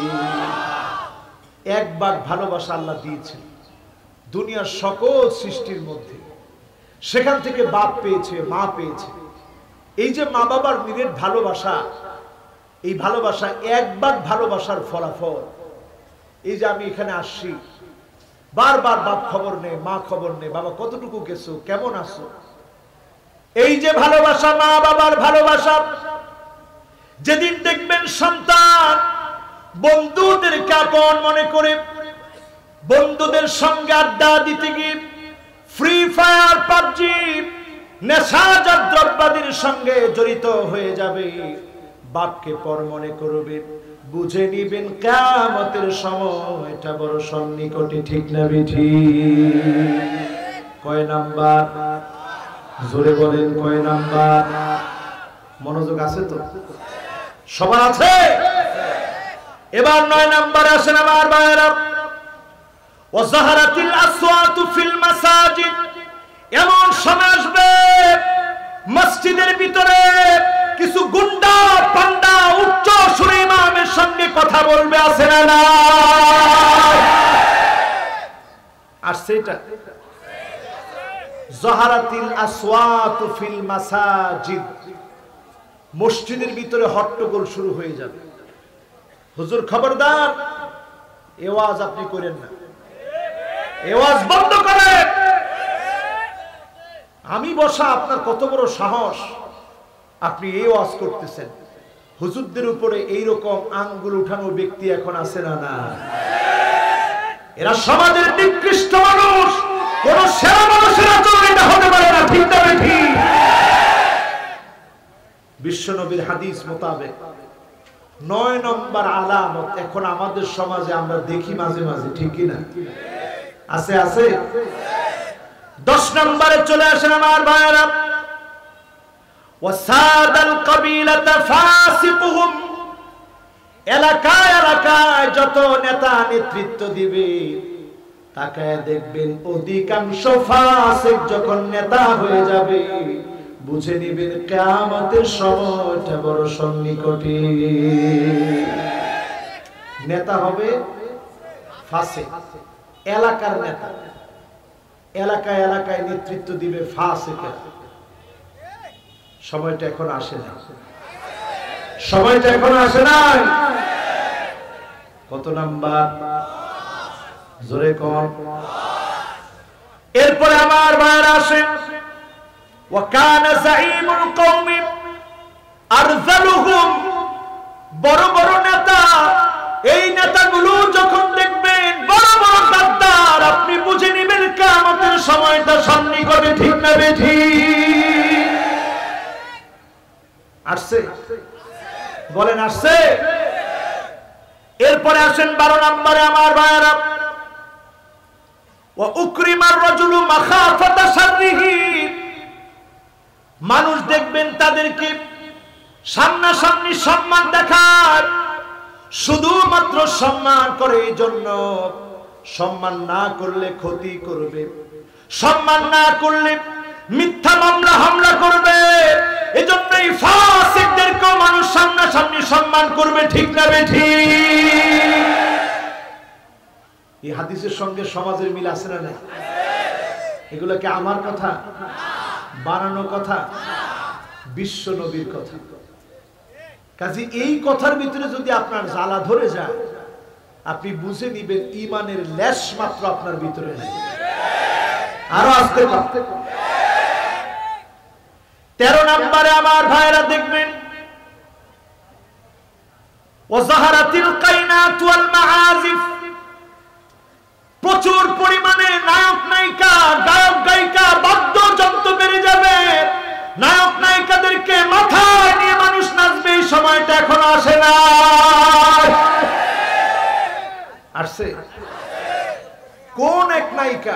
1 ভাগ ভালোবাসা আল্লাহ দিয়েছেন দুনিয়ার সকল সৃষ্টির মধ্যে। সেখান থেকে বাপ পেয়েছে, মা পেয়েছে। এই যে মা বাবার নিরেট ভালোবাসা, এই ভালোবাসা 1 ভাগ ভালোবাসার ফলাফল। এই যে আমি এখানে আসছি, বারবার বাপ খবর নেই, মা খবর নেই, বাবা কতটুকু গেছো, কেমন আছো। এই যে ভালোবাসা, মা বাবার ভালোবাসা। যেদিন দেখবেন সন্তান বন্ধুদেরকে আপন মনে করে, বন্ধুদের সঙ্গে আড্ডা দিতে গিয়ে ফ্রি ফায়ার, পাবজি, নেশাজাত দ্রব্যাদির সঙ্গে জড়িত হয়ে যাবে, বাপকে পর মনে করবে, বুঝে নিবেন কিয়ামতের সময় এটা বড় সন্নিকটে। ঠিক না বিঠি? কয় নাম্বার? জোরে বলেন, কয় নাম্বার? মনোযোগ আছে তো? সবার আছে? এবার 9 নম্বরে আসেন আমার ভাইরা, ওয়াজাহারাতিল আসওয়াতু ফিল মাসাজিদ। এমন সময় আসবে মসজিদের ভিতরে কিছু গুন্ডা পান্ডা উচ্চ সুরে ইমামের সঙ্গে কথা বলবে, আছে না না? আর সেটা জাহারাতিল আসওয়াতু ফিল মাসাজিদ, মসজিদের ভিতরে হট্টগোল শুরু হয়ে যাবে। হুজুর খবরদার, এই ওয়াজ আপনি করেন না, এই ওয়াজ বন্ধ করেন। আমি বসা, আপনার কত বড় সাহস, আপনি এই ওয়াজ করতেছেন। হুজুরদের উপরে এইরকম আঙ্গুল উঠানো ব্যক্তি এখন আছে না না? এরা সমাজের নিকৃষ্ট মানুষ, কোন সেরা মানুষের আচরণ এটা হতে পারে না, ঠিক না ঠিক? বিশ্বনবীর হাদিস মোতাবেক 9 নম্বর আলামত এখন আমাদের সমাজে আমরা দেখি মাঝে মাঝে, ঠিক কি না? আছে আছে। 10 নম্বরে চলে আসেন আমার ভাইরা, ওয়াসাদাল কাবিলাতা ফাসিকুহুম। এলাকায় এলাকায় যত নেতা নেতৃত্ব দিবে, তাকায় দেখবেন অধিকাংশ ফাসিক যখন নেতা হয়ে যাবে, বুঝে নিবেন কিয়ামতের সময়টা বড় সন্নিকটে। নেতা হবে ফাসিক, এলাকার নেতা, এলাকায় এলাকায় নেতৃত্ব দিবে ফাসিকের। সময়টা এখন আসে না, সময়টা এখন আসে না। কত নাম্বার? জোরে কোন? এরপরে আমার ভাইরা আসেন, ওয়াকানা যাঈমুল কওমি আরযালুহুম। বড় বড় নেতা, এই নেতাগুলো যখন দেখবেন বড় বড় গাদ্দার, আপনি বুঝে নেবেন কিয়ামতের সময়টা সন্নিকটে, ঠিক না বেঠিক? আসছে? বলেন আসছে? এরপরে আসেন 12 নম্বরে আমার ভাইরা, ওয়া উকরিমার রাজুলু মাখাফাতা শাররিহি। মানুষ দেখবেন তাদেরকে সামনাসামনি সম্মান দেখায়, শুধুমাত্র সম্মান করে এই জন্য, সম্মান না করলে ক্ষতি করবে, সম্মান না করলে মিথ্যা মামলা হামলা করবে। এজন্যই ফাসিকদেরকেও মানুষ সামনাসামনি সম্মান করবে, ঠিক না বেঠিক? এই হাদিসের সঙ্গে সমাজের মিল আছে না? এগুলো কি আমার কথা, বানানো কথা? বিশ্ব নবীর কথা। কাজে এই কথার ভিতরে যদি আপনার জ্বালা ধরে যায়, আপনি বুঝে নিবেন ঈমানের লেশ মাত্র আপনার ভিতরে নেই। আরো আসতে পারতে। 13 নম্বরে আমার ভাইরা দেখবেন, ওয়াজাহারাতিল কাইনাত ওয়াল মাআজিফ। প্রচুর পরিমাণে নায়ক নায়িকা, গায়ক গায়িকা, বাদ্যযন্ত্র বেড়ে যাবে। নায়ক নায়িকাদেরকে মাথায় নিয়ে মানুষ নাচবে, এই সময়টা এখন আসে না? আসছে? কোন এক নায়িকা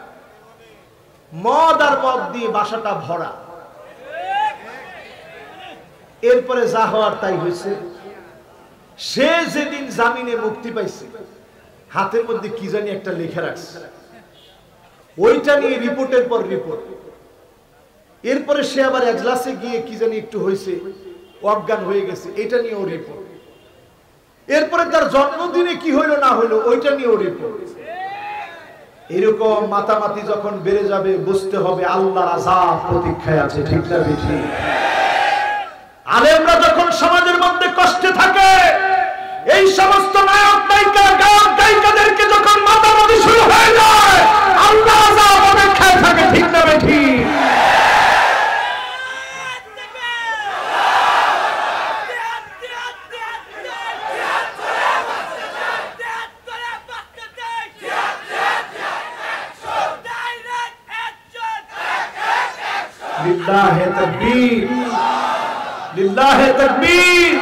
মদ আর মদ দিয়ে বাসাটা ভরা, এরপরে যা হওয়ার তাই হয়েছে। সে যেদিন জামিনে মুক্তি পাইছে, হাতের মধ্যে কি জানি একটা লেখা রাখছে, ওইটা নিয়ে রিপোর্টের পর রিপোর্ট। এরপরে সে আবার এজলাসে গিয়ে কি জানি একটু হয়েছে, অজ্ঞান হয়ে গেছে, এটা নিয়েও রিপোর্ট। এরপরে তার জন্মদিনে কি হইলো না হইলো, ওইটা নিয়েও রিপোর্ট। এরকম মাতামাতি যখন বেড়ে যাবে, বুঝতে হবে আল্লাহর আযাব প্রতীক্ষায় আছে, ঠিক না বেঠিক? আলেমরা যখন সমাজের মধ্যে কষ্টে থাকে, এই সমস্ত নায়ক নায়িকা, গায়ক গায়িকাদেরকে যখন মাতামাতি শুরু হয়ে যায়, আল্লাহর আযাব অপেক্ষায় থাকে, ঠিক না বেঠিক? লিল্লাহি তাকবীর, লিল্লাহি তাকবীর।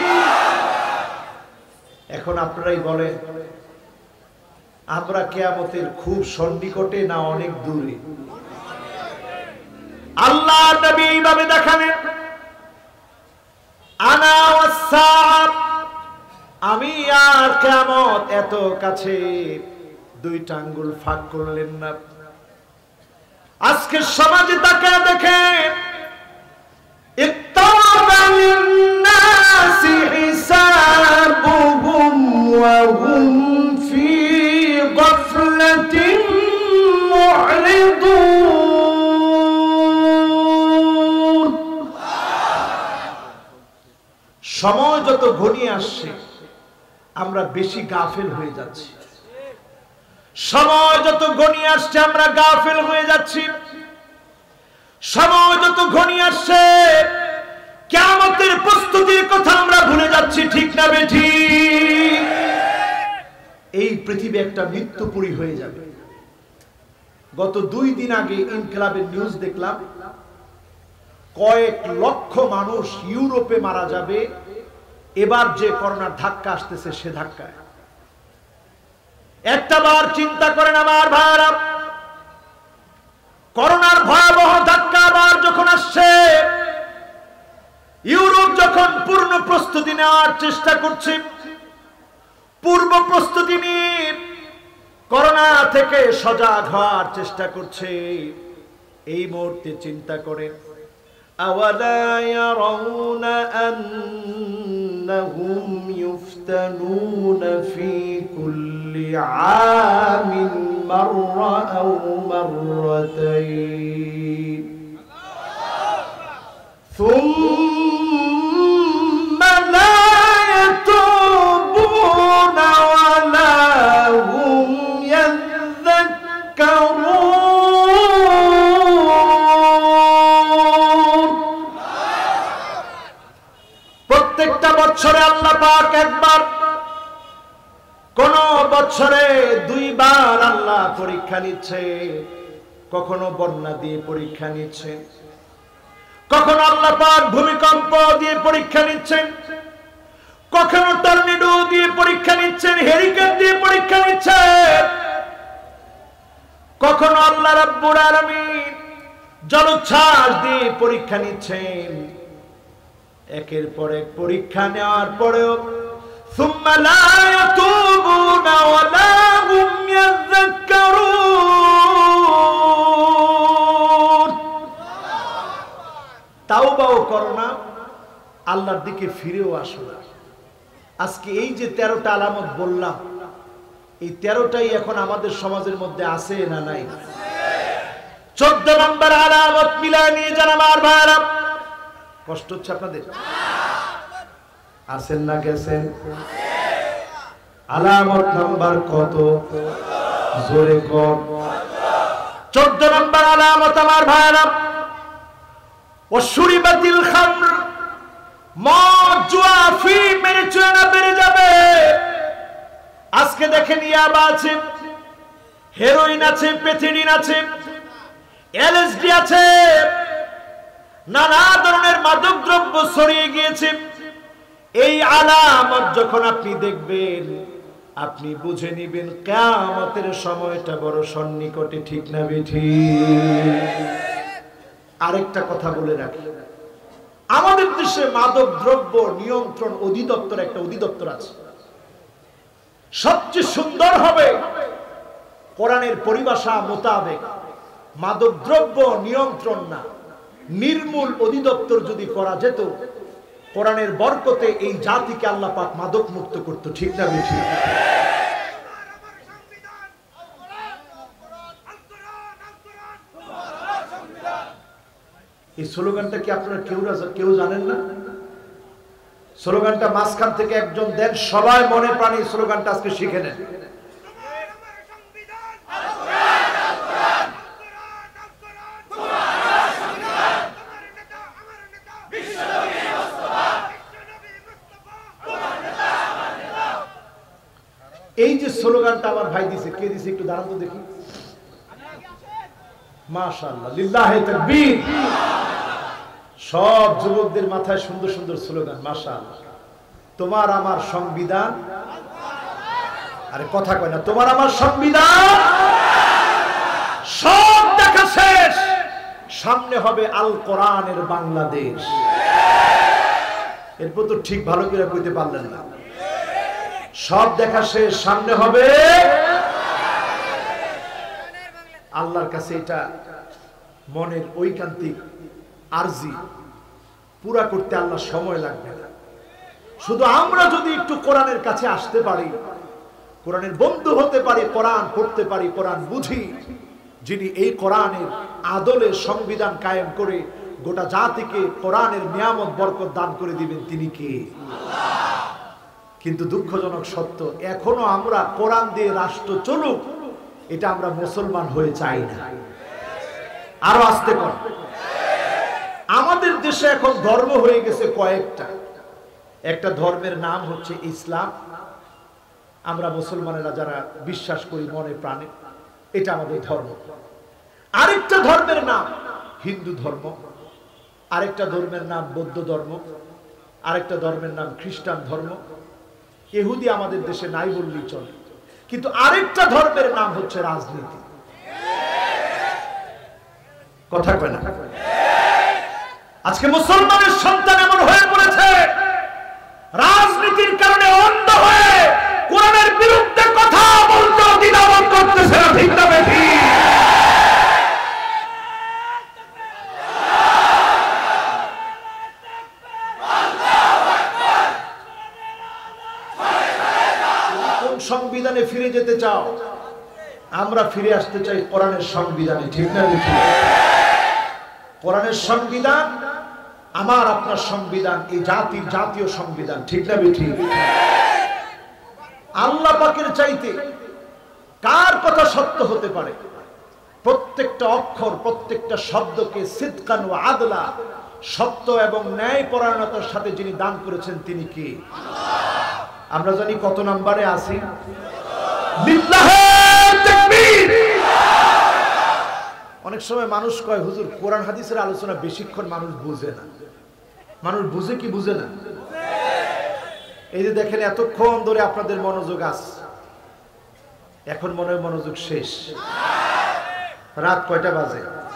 এখন আপনারাই বলেন, আমরা কিয়ামতের খুব সন্নিকটে না অনেক দূরে? আল্লাহ নবী এইভাবে দেখালেন, আনা ওয়াস-সাআ আমি আর কিয়ামত এত কাছে, দুইটা আঙ্গুল ফাঁক করলেন না। আজকে সমাজে তাকে দেখেন, ইক্তারাবা লিন-নাসি হিসাবুহুম ওয়া হুম ফি গাফলাতিন মু'রিদুন। সময় যত ঘনিয়ে আসছে আমরা বেশি গাফেল হয়ে যাচ্ছি। সময় যত ঘনিয়ে আসছে আমরা গাফেল হয়ে যাচ্ছি। সময় যত ঘনিয়ে আসছে কিয়ামতের প্রস্তুতির কথা আমরা ভুলে যাচ্ছি। ঠিক না বেঠিক? এই পৃথিবী একটা মৃত্যুপুরী হয়ে যাবে। গত 2 দিন আগে ইনকিলাবের নিউজ দেখলাম, কয়েক লক্ষ মানুষ ইউরোপে মারা যাবে এবার যে করোনার ধাক্কা আসতেছে সে ধাক্কায়। একটা বার চিন্তা করেন আমার ভাইরা, করোনার ভয়াবহ ধাক্কা আবার যখন আসছে, ইউরোপ যখন পূর্ণ প্রস্তুতি নেওয়ার চেষ্টা করছে, পূর্ব প্রস্তুতি নিয়ে করোনা থেকে সজাগ হওয়ার চেষ্টা করছে, এই মুহূর্তে চিন্তা করেন, আওয়ালা ইয়ারাউনা আন্নাহুম ইফতানুনা ফি কুল্লি আমিন মাররা আও মাররাতাইন সুম্মা লা ইয়াতুবুনা ওয়া লা হুম ইয়াযাক্কারুন। প্রত্যেকটা বছরে আল্লাহ পাক একবার, কোন বছরে 2 বার আল্লাহ পরীক্ষা নিচ্ছে। কখনো বন্যা দিয়ে পরীক্ষা নিচ্ছেন, কখনো আল্লাহ পাক ভূমিকম্প দিয়ে পরীক্ষা নিচ্ছেন, কখনো টর্নেডো দিয়ে পরীক্ষা নিচ্ছেন, হেরিকেন দিয়ে পরীক্ষা নিচ্ছেন, কখনো আল্লাহ রাব্বুল আলামিন জলোচ্ছ্বাস দিয়ে পরীক্ষা নিচ্ছেন। একের পর এক পরীক্ষা নেওয়ার পরেও সুম্মা লা ইয়াতুবুনা ওয়া লা হুম ইয়াযাক্কারুন। তাওবাও করো না, আল্লাহর দিকে ফিরেও আসো না। আজকে এই যে 13টা আলামত বললাম, এই 13টাই এখন আমাদের সমাজের মধ্যে আছে না নাই? 14 নম্বর আলামত মিলায় নিয়ে যান আমার ভাইরা। কষ্ট হচ্ছে আপনাদের? আছেন না গেছেন? আলামত নাম্বার কত? জোরে কর। 14 নম্বর আলামত আমার ভাইরা, ওয়াশুরিবাতিল খামর, মদ জুয়া ফিম মেরে চুয়ানা বেড়ে যাবে। আজকে দেখেন ইয়াবা আছে, হেরোইন আছে, পেথিডিন আছে, এলএসডি আছে, নানা ধরনের মাদক দ্রব্য ছড়িয়ে গিয়েছে। এই আলামত যখন আপনি দেখবেন, আপনি বুঝে নিবেন কিয়ামতের সময়টা বড় সন্নিকটে। ঠিক না বেঠিক? আরেকটা কথা বলে রাখি, আমাদের দেশে মাদক দ্রব্য নিয়ন্ত্রণ অধিদপ্তর একটা অধিদপ্তর আছে। সবচেয়ে সুন্দর হবে কোরআনের পরিভাষা মোতাবেক মাদক দ্রব্য নিয়ন্ত্রণ না, নির্মূল অধিদপ্তর যদি করা যেত, কোরআনের বরকতে এই জাতিকে আল্লাহ পাক মাদক মুক্ত করত। ঠিক না বেঠিক? এই স্লোগানটা কি আপনারা কেউ জানেন না? স্লোগানটা মাঝখান থেকে একজন দেন, সবাই মনে প্রাণে স্লোগানটা আজকে শিখে নেন। এই যে স্লোগানটা আমার ভাই দিছে, কে দিছে একটু দাঁড়ান তো দেখি। মাশাআল্লাহ, লিল্লাহি তাকবীর। সব যুবকদের মাথায় সুন্দর সুন্দর স্লোগান। মাশাআল্লাহ। তোমার আমার সংবিধান, আরে কথা কয় না, তোমার আমার সংবিধান, সব দেখা শেষ, সামনে হবে আল কোরআনের বাংলাদেশ। এরপর তো ঠিক ভালো করে কইতে পারলেন না। সব দেখা শেষ, সামনে হবে। আল্লাহর কাছে এটা মনের ঐকান্তিক আরজি, পুরা করতে আল্লাহ সময় লাগবে না। শুধু আমরা যদি একটু কোরআনের কাছে আসতে পারি, কোরআনের বন্ধু হতে পারি, কোরআন পড়তে পারি, কোরআন বুঝি, যিনি এই কোরআনের আদলে সংবিধান কায়েম করে গোটা জাতিকে কোরআনের নিয়ামত বরকত দান করে দিবেন, তিনি কে? কিন্তু দুঃখজনক সত্য, এখনো আমরা কোরআন দিয়ে রাষ্ট্র চলুক এটা আমরা মুসলমান হয়ে চাই না। আরো আসতে কর। আমাদের দেশে এখন ধর্ম হয়ে গেছে কয়েকটা। একটা ধর্মের নাম হচ্ছে ইসলাম, আমরা মুসলমানেরা যারা বিশ্বাস করি মনে প্রাণে, এটা আমাদের ধর্ম। আরেকটা ধর্মের নাম হিন্দু ধর্ম, আরেকটা ধর্মের নাম বৌদ্ধ ধর্ম, আরেকটা ধর্মের নাম খ্রিস্টান ধর্ম। ইহুদি আমাদের দেশে নাই বললেই চলে। কিন্তু আরেকটা ধর্মের নাম হচ্ছে রাজনীতি। কথা কয় না? আজকে মুসলমানের সন্তান এমন হয়ে পড়েছে, রাজনীতির কারণে অন্ধ হয়ে কোরআনের বিরুদ্ধে কথা বলতে দ্বিধাবোধ করতেছে না। ঠিক না বেঠি? কোন সংবিধানে ফিরে যেতে চাও? আমরা ফিরে আসতে চাই কোরআনের সংবিধানে। ঠিক না বেঠি? কোরআনের সংবিধান আমার আপনার সংবিধান, এই জাতির জাতীয় সংবিধান। ঠিক না বেঠি? আল্লাহ পাকের চাইতে কার কথা সত্য হতে পারে? প্রত্যেকটা অক্ষর, প্রত্যেকটা শব্দকে সিদকান ওয়া আদলা, সত্য এবং ন্যায় পরায়ণতার সাথে যিনি দান করেছেন তিনি কে? আমরা জানি কত নম্বরে আছি? লিল্লাহে তাকবীর। অনেক সময় মানুষ কয়, হুজুর কোরআন হাদিসের আলোচনা বেশিক্ষণ মানুষ বুঝে না। মানুষ বুঝে কি বুঝে না? এই যে দেখেন এতক্ষণ ধরে আপনাদের মনোযোগ আছে, এখন মনে হয় মনোযোগ শেষ। রাত কয়টা বাজে?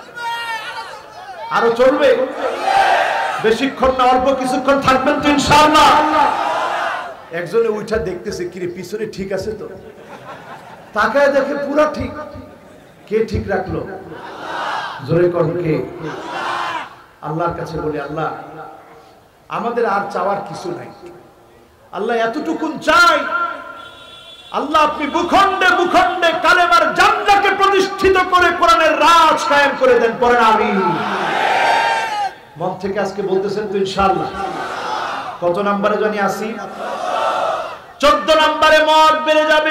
আরো চলবে? বেশিক্ষণ না, অল্প কিছুক্ষণ থাকবেন তো ইনশাআল্লাহ। একজনে উঠা দেখতেছে, কিরে পিছনে ঠিক আছে তো? তাকায় দেখে পুরা ঠিক। কে ঠিক রাখলো? জোরে কর কে? আল্লাহর কাছে বলি, আল্লাহ আমাদের আর চাওয়ার কিছু নাই। আল্লাহ এতটুকুন চাই, আল্লাহ আপনি ভূখণ্ডে ভূখণ্ডে কালেমার জান্নাতকে প্রতিষ্ঠিত করে কোরআনের রাজ কায়েম করে দেন। পড়েন আমিন। মন থেকে আজকে বলতেছেন তো ইনশাআল্লাহ? কত নম্বরে জানি আসি? 14 নম্বরে মদ বেড়ে যাবে।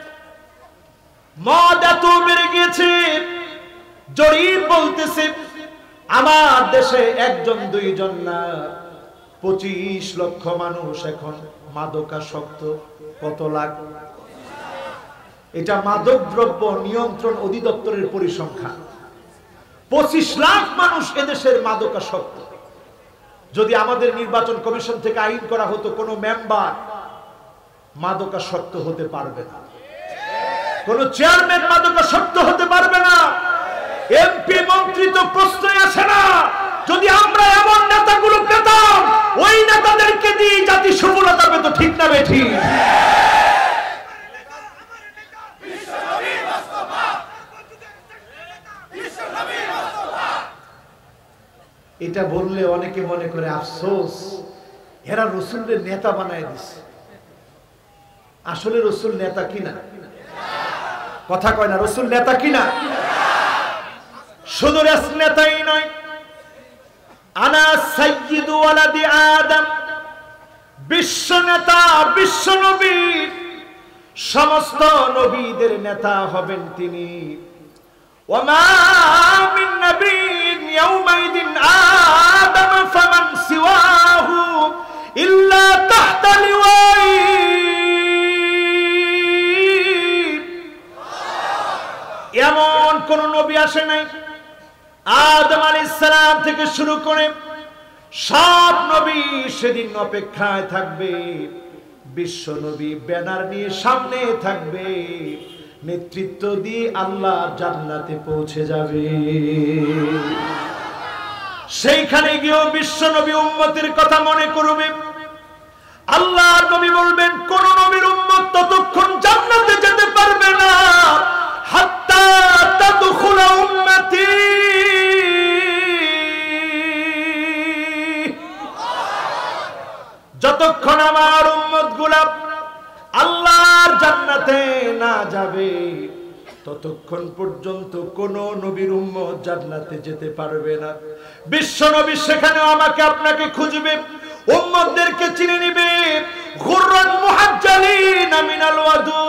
মদ এত বেড়ে গিয়েছে, জরিপ বলতেছে আমার দেশে 1 জন 2 জন না, 25 লক্ষ মানুষ এখন মাদকাসক্ত। কত লাখ? এটা মাদক দ্রব্য নিয়ন্ত্রণ অধিদপ্তরের পরিসংখ্যান। 25 লাখ মানুষ এদেশের মাদকাসক্ত। যদি আমাদের নির্বাচন কমিশন থেকে আইন করা হতো, কোন মেম্বার মাদকাসক্ত হতে পারবে না, কোন চেয়ারম্যান মাদকাসক্ত হতে পারবে না, এমপি মন্ত্রী তো প্রশ্নই আসে না। যদি আমরা এমন নেতাগুলো পেতাম, ওই নেতাদেরকে দিয়ে জাতি সফলতা পেত। ঠিক না বেঠি? এটা বললে অনেকে মনে করে আফসোস, এরা রসুলের নেতা বানায় দিচ্ছে। আসলে রসুল নেতা কিনা? কথা কয় না? রসুল নেতা কিনা? শুধু নেতাই নয়, আনা সাইয়্যিদু ওয়ালাদি আদম, বিশ্ব নেতা, বিশ্ব নবী, সমস্ত নবীদের নেতা হবেন তিনি। ওয়ামা মিন নাবিয়্যিন ইয়াওমাইদিন আদম ফামান সিওয়াহু ইল্লা তাহতা লিওয়াই। এমন কোন নবী আসে নাই আদম আলাইহিস সালাম থেকে শুরু করে সব নবী সেদিন অপেক্ষায় থাকবে। বিশ্ব নবী ব্যানার নিয়ে সামনে থাকবে, নেতৃত্ব দিয়ে আল্লাহ জান্নাতে পৌঁছে যাবে। সেইখানে গিয়েও বিশ্ব নবী উম্মতের কথা মনে করবে। আল্লাহর নবী বলবেন, কোন নবীর উম্মত জান্নাতে না যাবে ততক্ষণ পর্যন্ত কোন নবীর উম্মত জান্নাতে যেতে পারবে না। বিশ্ব নবী সেখানেও আমাকে আপনাকে খুঁজবে, উম্মতদেরকে চিনে নেবে। গুররান মুহাজ্জালিন মিনাল ওয়াদু,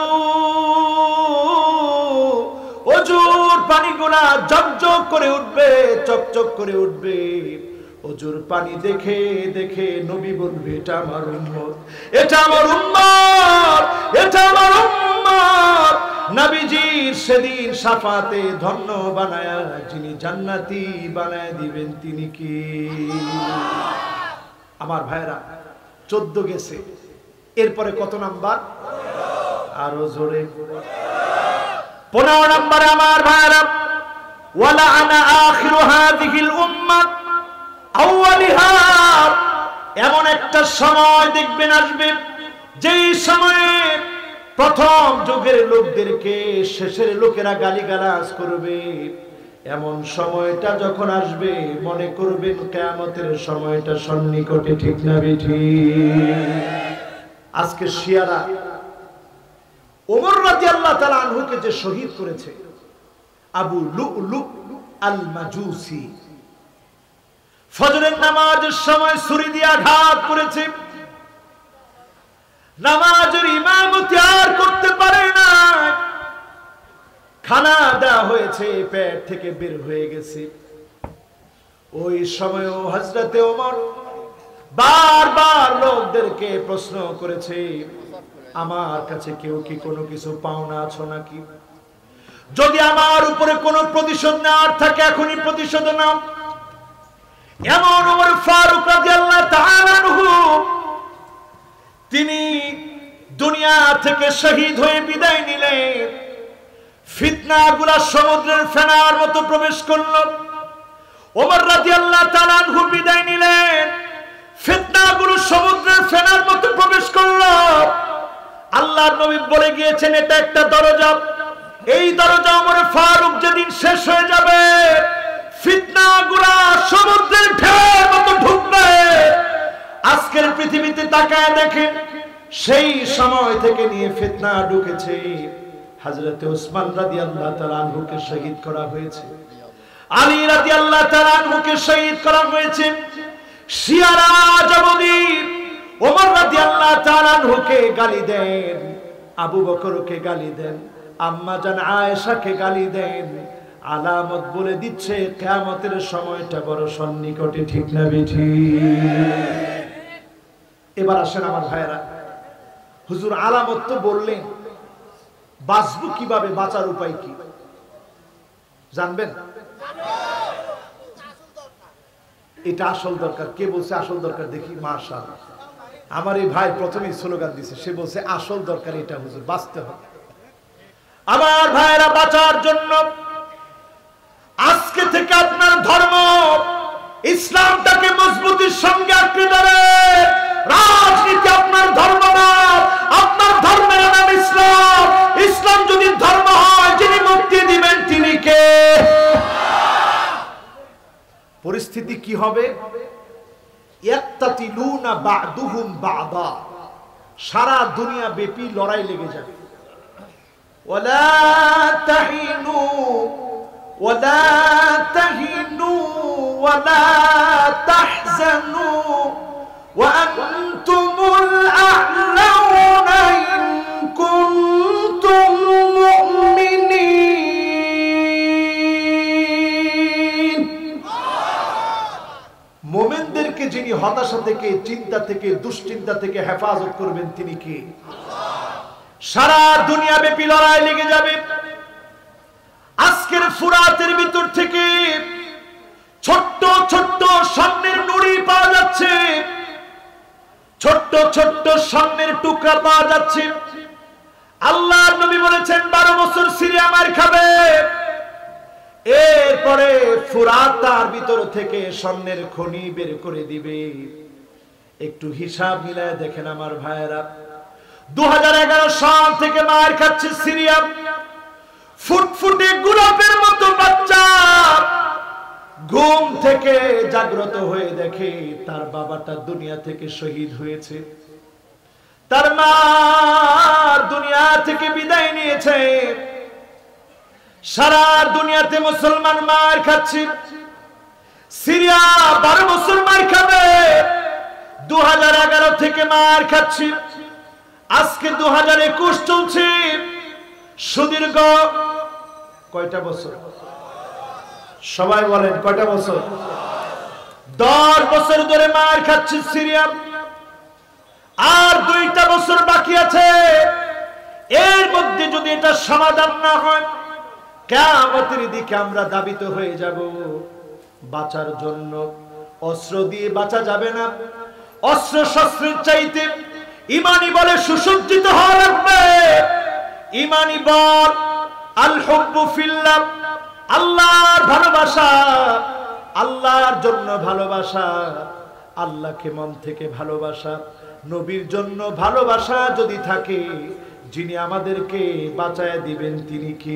ওজুর পানিগুলা ঝকঝক করে উঠবে, চকচক করে উঠবে। ওজুর পানি দেখে দেখে নবী বলবে, এটা আমার উম্মত, এটা আমার উম্মত, এটা আমার উম্মত। নবীজির সেদিন শাফাতে ধন্য বানায়া যিনি জান্নাতি বানায় দিবেন তিনি কি? আমার ভাইরা 14 গেছে, এরপরে কত নাম্বার? আরো জোরে 15 নম্বরে আমার ভাইরা, ওয়ালা আনা আখিরু হাযিহিল উম্মাহ আউয়ালিহা। এমন একটা সময় দেখবেন আসবে, যেই সময়ে প্রথম যুগের লোকদেরকে শেষের লোকেরা গালিগালাজ করবে। এমন সময়টা যখন আসবে মনে করবেন কিয়ামতের সময়টা সন্নিকটে, ঠিক না বেঠিক? আজকে শিয়ারা ওমর রাদিয়াল্লাহু তাআলা আনহুকে যে শহীদ করেছে, আবু লুলু আল মাজুসি, ফজরের নামাজের সময় ছুরি দিয়ে আঘাত করেছে, নামাজের ইমামতি আর করতে পারে না, খানা দেওয়া হয়েছে, পেট থেকে বের হয়ে গেছে। ওই সময়ও হযরতে ওমর বারবার লোকদেরকে প্রশ্ন করেছে, আমার কাছে কেউ কি কোনো কিছু পাওনা আছো নাকি? যদি আমার উপরে কোনো প্রতিশোধ নেওয়ার থাকে এখনই প্রতিশোধ নাও। এমন ওমর ফারুক রাদিয়াল্লাহু তাআলা আনহু তিনি দুনিয়া থেকে শহীদ হয়ে বিদায় নিলেন। ফিতনাগুলো সমুদ্রের ফেনার মতো প্রবেশ করল। ওমর রাদিয়াল্লাহু তাআলা আনহু বিদায় নিলেন, ফিতনাগুলো সমুদ্রের ফেনার মতো প্রবেশ করল। আল্লাহর নবী বলে গিয়েছেন এটা একটা দরজা, এই দরজা ওমর ফারুক যেদিন শেষ হয়ে যাবে ফিতনাগুলো সমুদ্রের ঢেউয়ের মতো ঢুকবে। আজকের পৃথিবীতে তাকায় দেখেন, সেই সময় থেকে নিয়ে ফিতনা ঢুকেছে। হযরতে ওসমান রাদিয়াল্লাহু তাআলা আনহুকে শহীদ করা হয়েছে, আলী রাদিয়াল্লাহু তাআলা আনহুকে শহীদ করা হয়েছে। শিয়ারা জবদি ওমর রাদিয়াল্লাহু তাআলা আনহুকে গালি দেন, আবু বকরকে গালি দেন, আম্মা জান আয়েশাকে গালি দেন। আলামত বলে দিচ্ছে কিয়ামতের সময়টা বড় সন্নিকটে, ঠিক না বেঠিক? এবার আসেন আমার ভাইরা, হুজুর আলামত তো বললেন, বাঁচবো কিভাবে, বাঁচার উপায় কি জানবেন? এটা আসল দরকার। কে বলছে আসল দরকার? দেখি, মাশাআল্লাহ, আমার এই ভাই প্রথমেই স্লোগান দিছে, সে বলছে আসল দরকার এটা হুজুর, বাঁচতে হবে। আমার ভাইরা, বাঁচার জন্য আজকে থেকে আপনার ধর্ম ইসলামটাকে মজবুতির সঙ্গে আঁকড়ে ধরে। রাজনীতি আপনার ধর্ম না, আপনার ধর্মের নাম ইসলাম। ইসলাম যদি ধর্ম হয়, যিনি মুক্তি দিবেন তিনি কে? পরিস্থিতি কি হবে? ইয়াক্তাতিলুনা বা'দুহুম বা'দা, সারা দুনিয়া ব্যাপী লড়াই লেগে যাবে। ওয়ালা তাহিনু ওয়ালা তাহিনু ওয়ালা তাহজানু ওয়া আনতুমুল আ'লাউনা ইন কুনতুম মুমিনিন। মুমিনদেরকে যিনি হতাশা থেকে, চিন্তা থেকে, দুশ্চিন্তা থেকে হেফাজত করবেন তিনি কে? সারা দুনিয়া ব্যাপী লড়াই লেগে যাবে। আজকের ফুরাতের ভিতর থেকে ছোট্ট ছোট্ট স্বর্ণের নুড়ি পাওয়া যাচ্ছে, ছোট্ট ছোট্ট স্বর্ণের টুকরা পাওয়া যাচ্ছে। আল্লাহর নবী বলেছেন 12 বছর সিরিয়া মার খাবে, এরপরে ফুরাত তার ভিতর থেকে স্বর্ণের খনি বের করে দিবে। একটু হিসাব মিলায় দেখেন আমার ভাইয়েরা, 2011 সাল থেকে মার খাচ্ছে সিরিয়া। ফুটফুটে গোলাপের মতো বাচ্চা ঘুম থেকে জাগ্রত হয়ে দেখে তার বাবাটা দুনিয়া থেকে শহীদ হয়েছে, তার মা দুনিয়া থেকে থেকে বিদায় নিয়েছে। সারা দুনিয়াতে মুসলমান মার খাচ্ছে। সিরিয়া 12 বছর মার খাবে। 2011 থেকে মার খাচ্ছি, আজকে 2021 চলছে। সুদীর্ঘ কয়টা বছর? সবাই বলেন কয়টা বছর? 10 বছর ধরে মার খাচ্ছে সিরিয়া। আর 2টা বছর বাকি আছে। এর মধ্যে যদি এটা সমাধান না হয়, কিয়ামতের দিকে আমরা দাবিত হয়ে যাব। বাঁচার জন্য অস্ত্র দিয়ে বাঁচা যাবে না। অস্ত্র শস্ত্রের চাইতে ঈমানি বলে সুসজ্জিত হওয়া লাগবে। ঈমানি বল আল হুব্বু ফিল্লাহ, আল্লাহর ভালোবাসা, আল্লাহর জন্য ভালোবাসা, আল্লাহকে মন থেকে ভালোবাসা, নবীর জন্য ভালোবাসা যদি থাকে, যিনি আমাদেরকে বাঁচায় দিবেন তিনি কে?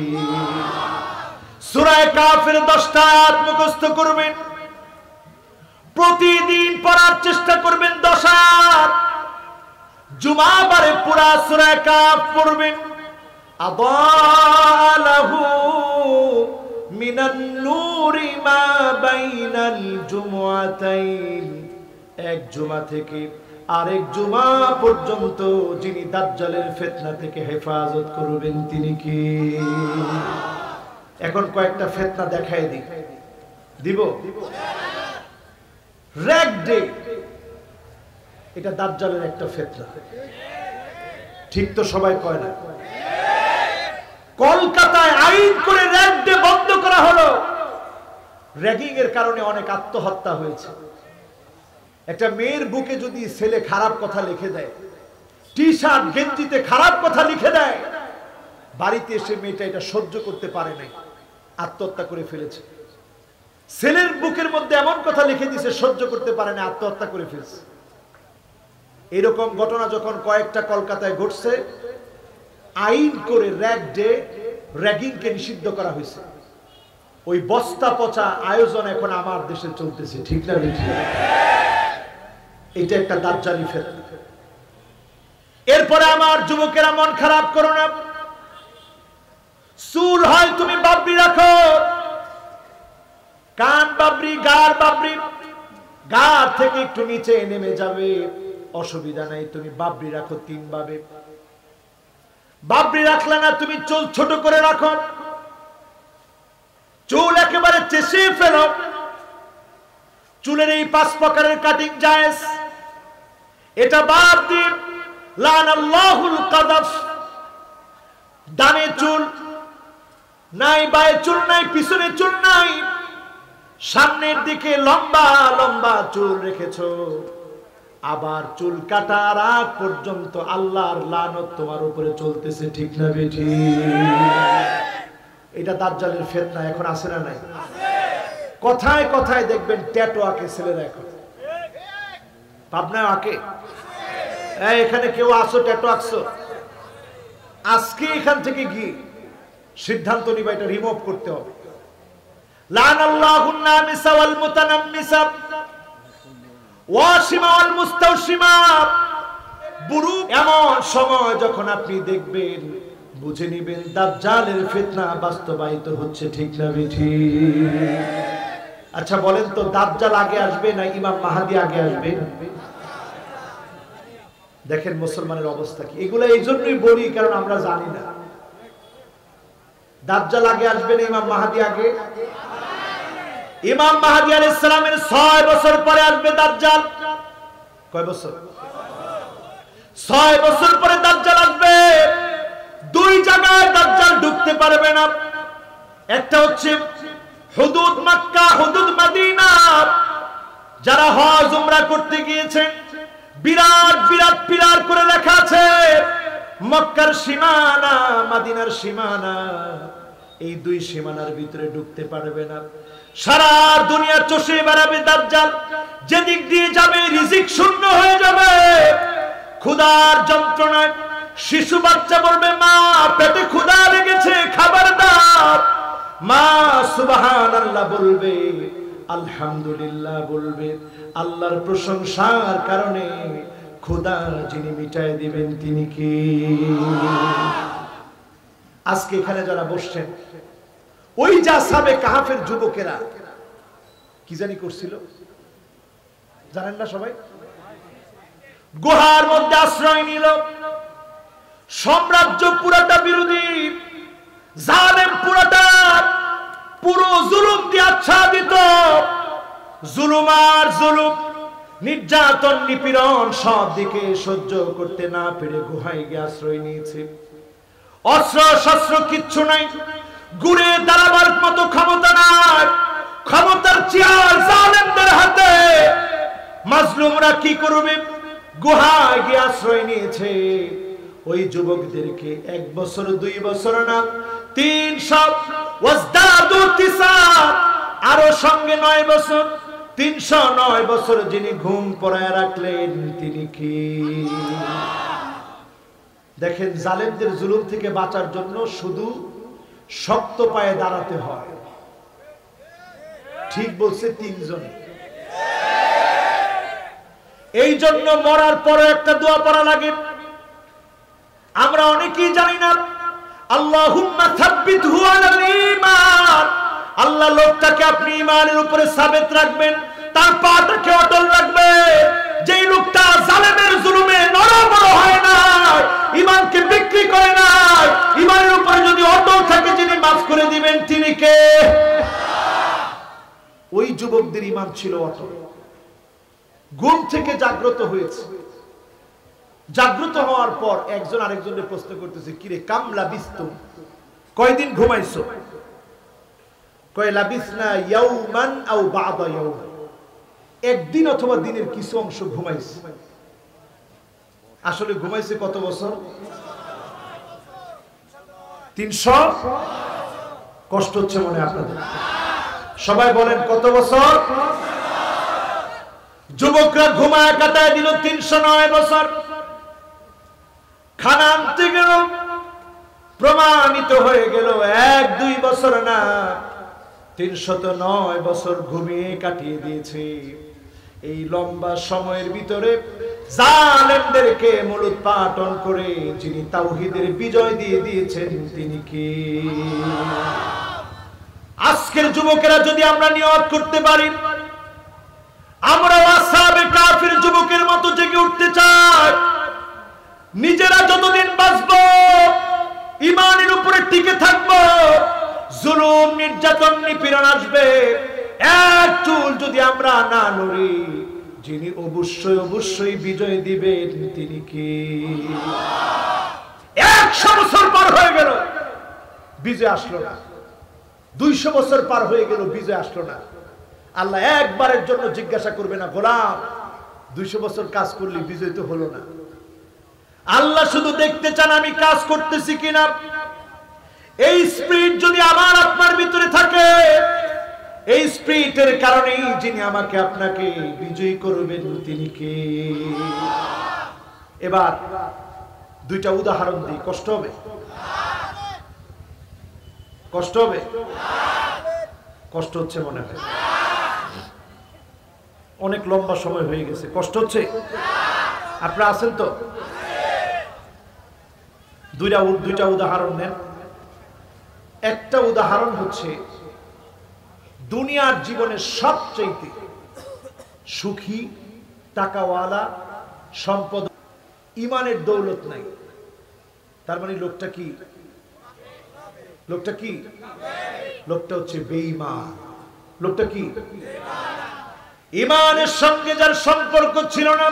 সূরা কাফের 10টা আয়াত মুখস্থ করবেন, প্রতিদিন পড়ার চেষ্টা করবেন 10 আয়াত। জুমাবারে পুরা সূরা কাফ পড়বেন। আদালাহু মিনান নূরি মা বাইনাল জুমআতাইন, এক জুমা থেকে আরেক জুমা পর্যন্ত যিনি দাজ্জালের ফিতনা থেকে হেফাজত করবেন তিনি কে? এখন কয়েকটা ফিতনা দেখাই দিব। র‍্যাগ ডে, এটা দাজ্জালের একটা ফিতনা। ঠিক তো সবাই কয় না? কলকাতায় আইন করে র‍্যাগ ডে বন্ধ করা হলো। র‍্যাগিং এর কারণে অনেক আত্মহত্যা হয়েছে। একটা মেয়ের বুকে যদি ছেলে খারাপ কথা লিখে দেয়, টি শার্ট গেঞ্জিতে খারাপ কথা লিখে দেয়, বাড়িতে এসে মেয়েটা এটা সহ্য করতে পারে নাই, আত্মহত্যা করে ফেলেছে। ছেলের বুকের মধ্যে এমন কথা লিখে দিয়েছে, সহ্য করতে পারে না, আত্মহত্যা করে ফেলছে। এরকম ঘটনা যখন কয়েকটা কলকাতায় ঘটছে, আইন করে র‍্যাগ ডে, র‍্যাগিংকে নিষিদ্ধ করা হয়েছে। ওই বস্তা পচা আয়োজন এখন আমার দেশে চলতেছে, ঠিক না? এটা একটা দাজ্জালি ফিতনা। এরপরে আমার যুবকেরা মন খারাপ করো না। চুল হয় তুমি বাবরি রাখো, কান বাবরি, গাড় বাবরি, গাড় থেকে একটু নিচে নেমে যাবে, অসুবিধা নাই, তুমি বাবরি রাখো 3 ভাবে। বাবরি রাখলে না, তুমি চুল ছোট করে রাখো, চুল একেবারে চেঁচে ফেলো। চুলের এই 5 প্রকারের কাটিং জায়েজ, এটা বাদ দিয়ে লানাল্লাহুল কাযাফ। ডানে চুল নাই, বায়ে চুল নাই, পিছনে চুল নাই, সামনের দিকে লম্বা লম্বা চুল রেখেছো, আবার চুল কাটার আগ পর্যন্ত আল্লাহর লানত তোমার উপরে চলতেছে, ঠিক না বেঠি? এটা দাজ্জালের ফিতনা। এখন আছে না নাই? কথায় কথায় দেখবেন ট্যাটু আঁকে ছেলেরা। এখন পাবনায় আঁকে। এখানে কেউ আসো ট্যাটু আঁকছো? আজকে এখান থেকে গিয়ে সিদ্ধান্ত নিবা এটা রিমুভ করতে হবে। লানাল্লাহুন নামিসা ওয়াল মুতানাম্মিসা ওয়াশিমা ওয়াল মুস্তাওশিমা। বুড়ো এমন সময় যখন আপনি দেখবেন, বুঝে নিবেন দাজ্জালের ফিতনা বাস্তবায়িত হচ্ছে, ঠিক না বেঠি? আচ্ছা বলেন তো, দাজ্জাল আগে আসবে না ইমাম মাহদী আগে আসবে? দেখেন মুসলমানের অবস্থা কি। এগুলো এই জন্যই বলি কারণ আমরা জানি না। দাজ্জাল আগে আসবে না ইমাম মাহদী আগে? ইমাম মাহদী আলাইহিস সালামের 6 বছর পরে আসবে দাজ্জাল। কয় বছর? 6 বছর পরে দাজ্জাল আসবে। 2 জায়গায় দাজ্জাল ঢুকতে পারবে না। একটা হচ্ছে হুদুদ মক্কা, হুদুদ মদিনা। যারা হজ উমরা করতে গিয়েছেন, বিরাট বিরাট পিলার করে লেখা আছে মক্কার সীমানা, মদিনার সীমানা। এই 2 সীমানার ভিতরে ঢুকতে পারবে না। সারা দুনিয়া চষে বেড়াবে দাজ্জাল। যেদিক দিয়ে যাবে রিজিক শূন্য হয়ে যাবে। ক্ষুধার যন্ত্রণায় শিশু বাচ্চা বলবে, মা পেটে ক্ষুধা লেগেছে, খাবার দাও। মা সুবহানাল্লাহ বলবে, আলহামদুলিল্লাহ বলবে। আল্লাহর প্রশংসার কারণে খোদা যিনি মিটায় দিবেন তিনি কি? আজকে এখানে যারা বসছেন, ওই যে আসহাবে কাহাফের যুবকেরা কি জানি করছিল জানেন না সবাই? গুহার মধ্যে আশ্রয় নিল। সাম্রাজ্য পুরাটা বিরোধী, জালেম পুরাটা পুরো জুলুম দিয়ে আচ্ছাদিত। জুলুম আর জুলুম, নির্যাতন নিপীড়ন সব দিকে সহ্য করতে না পেরে গুহায় গিয়ে আশ্রয় নিয়েছে। অস্ত্র শস্ত্র কিচ্ছু নাই, ঘুরে দাঁড়াবার মতো ক্ষমতা নাই। ক্ষমতার চেয়ার জালেমদের হাতে। মাজলুমরা কি করবে? গুহায় গিয়ে আশ্রয় নিয়েছে। ওই যুবকদেরকে 1 বছর 2 বছর না 300 ওয়াজদাদু তিসা, আরো সঙ্গে 9 বছর, 309 বছর যিনি ঘুম পড়ায় রাখলেন তিনি কি? দেখেন, জালেমদের জুলুম থেকে বাঁচার জন্য শুধু শক্ত পায়ে দাঁড়াতে হয়। ঠিক বলছে 3 জন। এই জন্য মরার পরে একটা দোয়া পড়া লাগে। আমরা অনেকেই জানি না, আল্লাহুম্মা সাব্বিতহু আলাল ঈমান। আল্লাহ লোকটাকে আপনি ঈমানের উপরে সাবিত রাখবেন, তার পাটাকে অটল রাখবেন। যেই লোকটা জালেমের জুলুমে নড়বড় হয় না, ঈমানকে বিক্রি করে না, ঈমানের উপরে যদি অটল থাকে যিনি মাফ করে দিবেন তিনি কে? ওই যুবকদের ঈমান ছিল অটল। ঘুম থেকে জাগ্রত হয়েছে। জাগ্রত হওয়ার পর একজন আরেকজনের প্রশ্ন করতেছে, কিরে কাম লাবিস্তুম, কয়দিন ঘুমাইছো? কয় লাবিসনা ইয়াউমান আও বা'দা ইয়াউম, একদিন অথবা দিনের কিছু অংশ ঘুমাইছে। আসলে ঘুমাইছে কত বছর? 300। কষ্ট হচ্ছে মনে আপনাদের? সবাই বলেন কত বছর? যুবকরা ঘুমায় কাটায় দিল 309 বছর। খানা আনতে গেল, প্রমাণিত হয়ে গেল 1-2 বছর না 309 বছর ঘুমিয়ে কাটিয়ে দিয়েছে। এই লম্বা সময়ের ভিতরে জালেমদেরকে মূলোৎপাটন করে যিনি তাওহীদের বিজয় দিয়ে দিয়েছেন তিনি কি? আজকের যুবকেরা যদি আমরা নিয়ত করতে পারি, আমরা আসহাবে কাফের যুবকের মতো জেগে উঠতে চাই। নিজেরা যতদিন বাঁচব, ঈমানের উপরে টিকে থাকব, জুলুম নির্যাতন নিপীড়ন আসবে, এক চুল যদি আমরা না নড়ি, যিনি অবশ্যই অবশ্যই বিজয় দিবেন তিনি কি? 100 বছর পার হয়ে গেল, বিজয় আসলো না। 200 বছর পার হয়ে গেল, বিজয় আসলো না। আল্লাহ একবারের জন্য জিজ্ঞাসা করবে না, গোলাম 200 বছর কাজ করলি বিজয় তো হলো না। আল্লাহ শুধু দেখতে চান আমি কাজ করতেছি কিনা। এই স্পিরিট যদি আমার আপনার ভিতরে থাকে, এই স্পিরিটের কারণেই যিনি আমাকে আপনাকে বিজয়ী করবেন তিনি কে? এবার 2টা উদাহরণ দিই। কষ্ট হবে? কষ্ট হবে? কষ্ট হচ্ছে মনে হয়, অনেক লম্বা সময় হয়ে গেছে। কষ্ট হচ্ছে? আপনারা আছেন তো? 2টা উদাহরণ নেন। একটা উদাহরণ হচ্ছে দুনিয়ার জীবনের সবচেয়ে সুখী, টাকাওয়ালা, সম্পদ, ঈমানের দৌলত নাই। তার মানে লোকটা কি? লোকটা কি? লোকটা হচ্ছে বেঈমান। লোকটা কি? ঈমানের সঙ্গে যার সম্পর্ক ছিল না,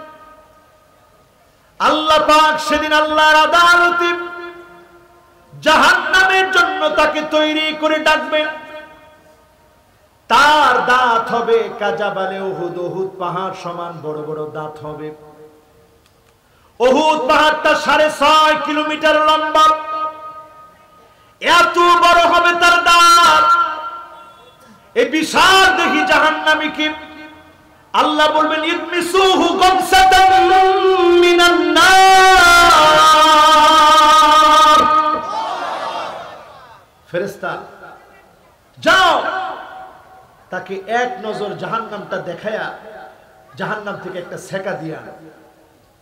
আল্লাহ পাক সেদিন আল্লাহর আদালতে জাহান্নামের জন্য তাকে তৈরি করে ডাকবেন। তার দাঁত হবে কাজাবালে উহুদ, উহুদ পাহাড় সমান বড় বড় দাঁত হবে। উহুদ পাহাড়টা 6.5 কিলোমিটার লম্বা, এত বড় হবে তার দাঁত। এই বিশাল দেখি জাহান্নামীকে আল্লাহ বলবেন, ইদমিসুহু গামসাতাম মিনান নার। ফেরেশতা যাও, তাকে এক নজর জাহান্নামটা দেখায়া জাহান্নাম থেকে একটা সেকা দিয়া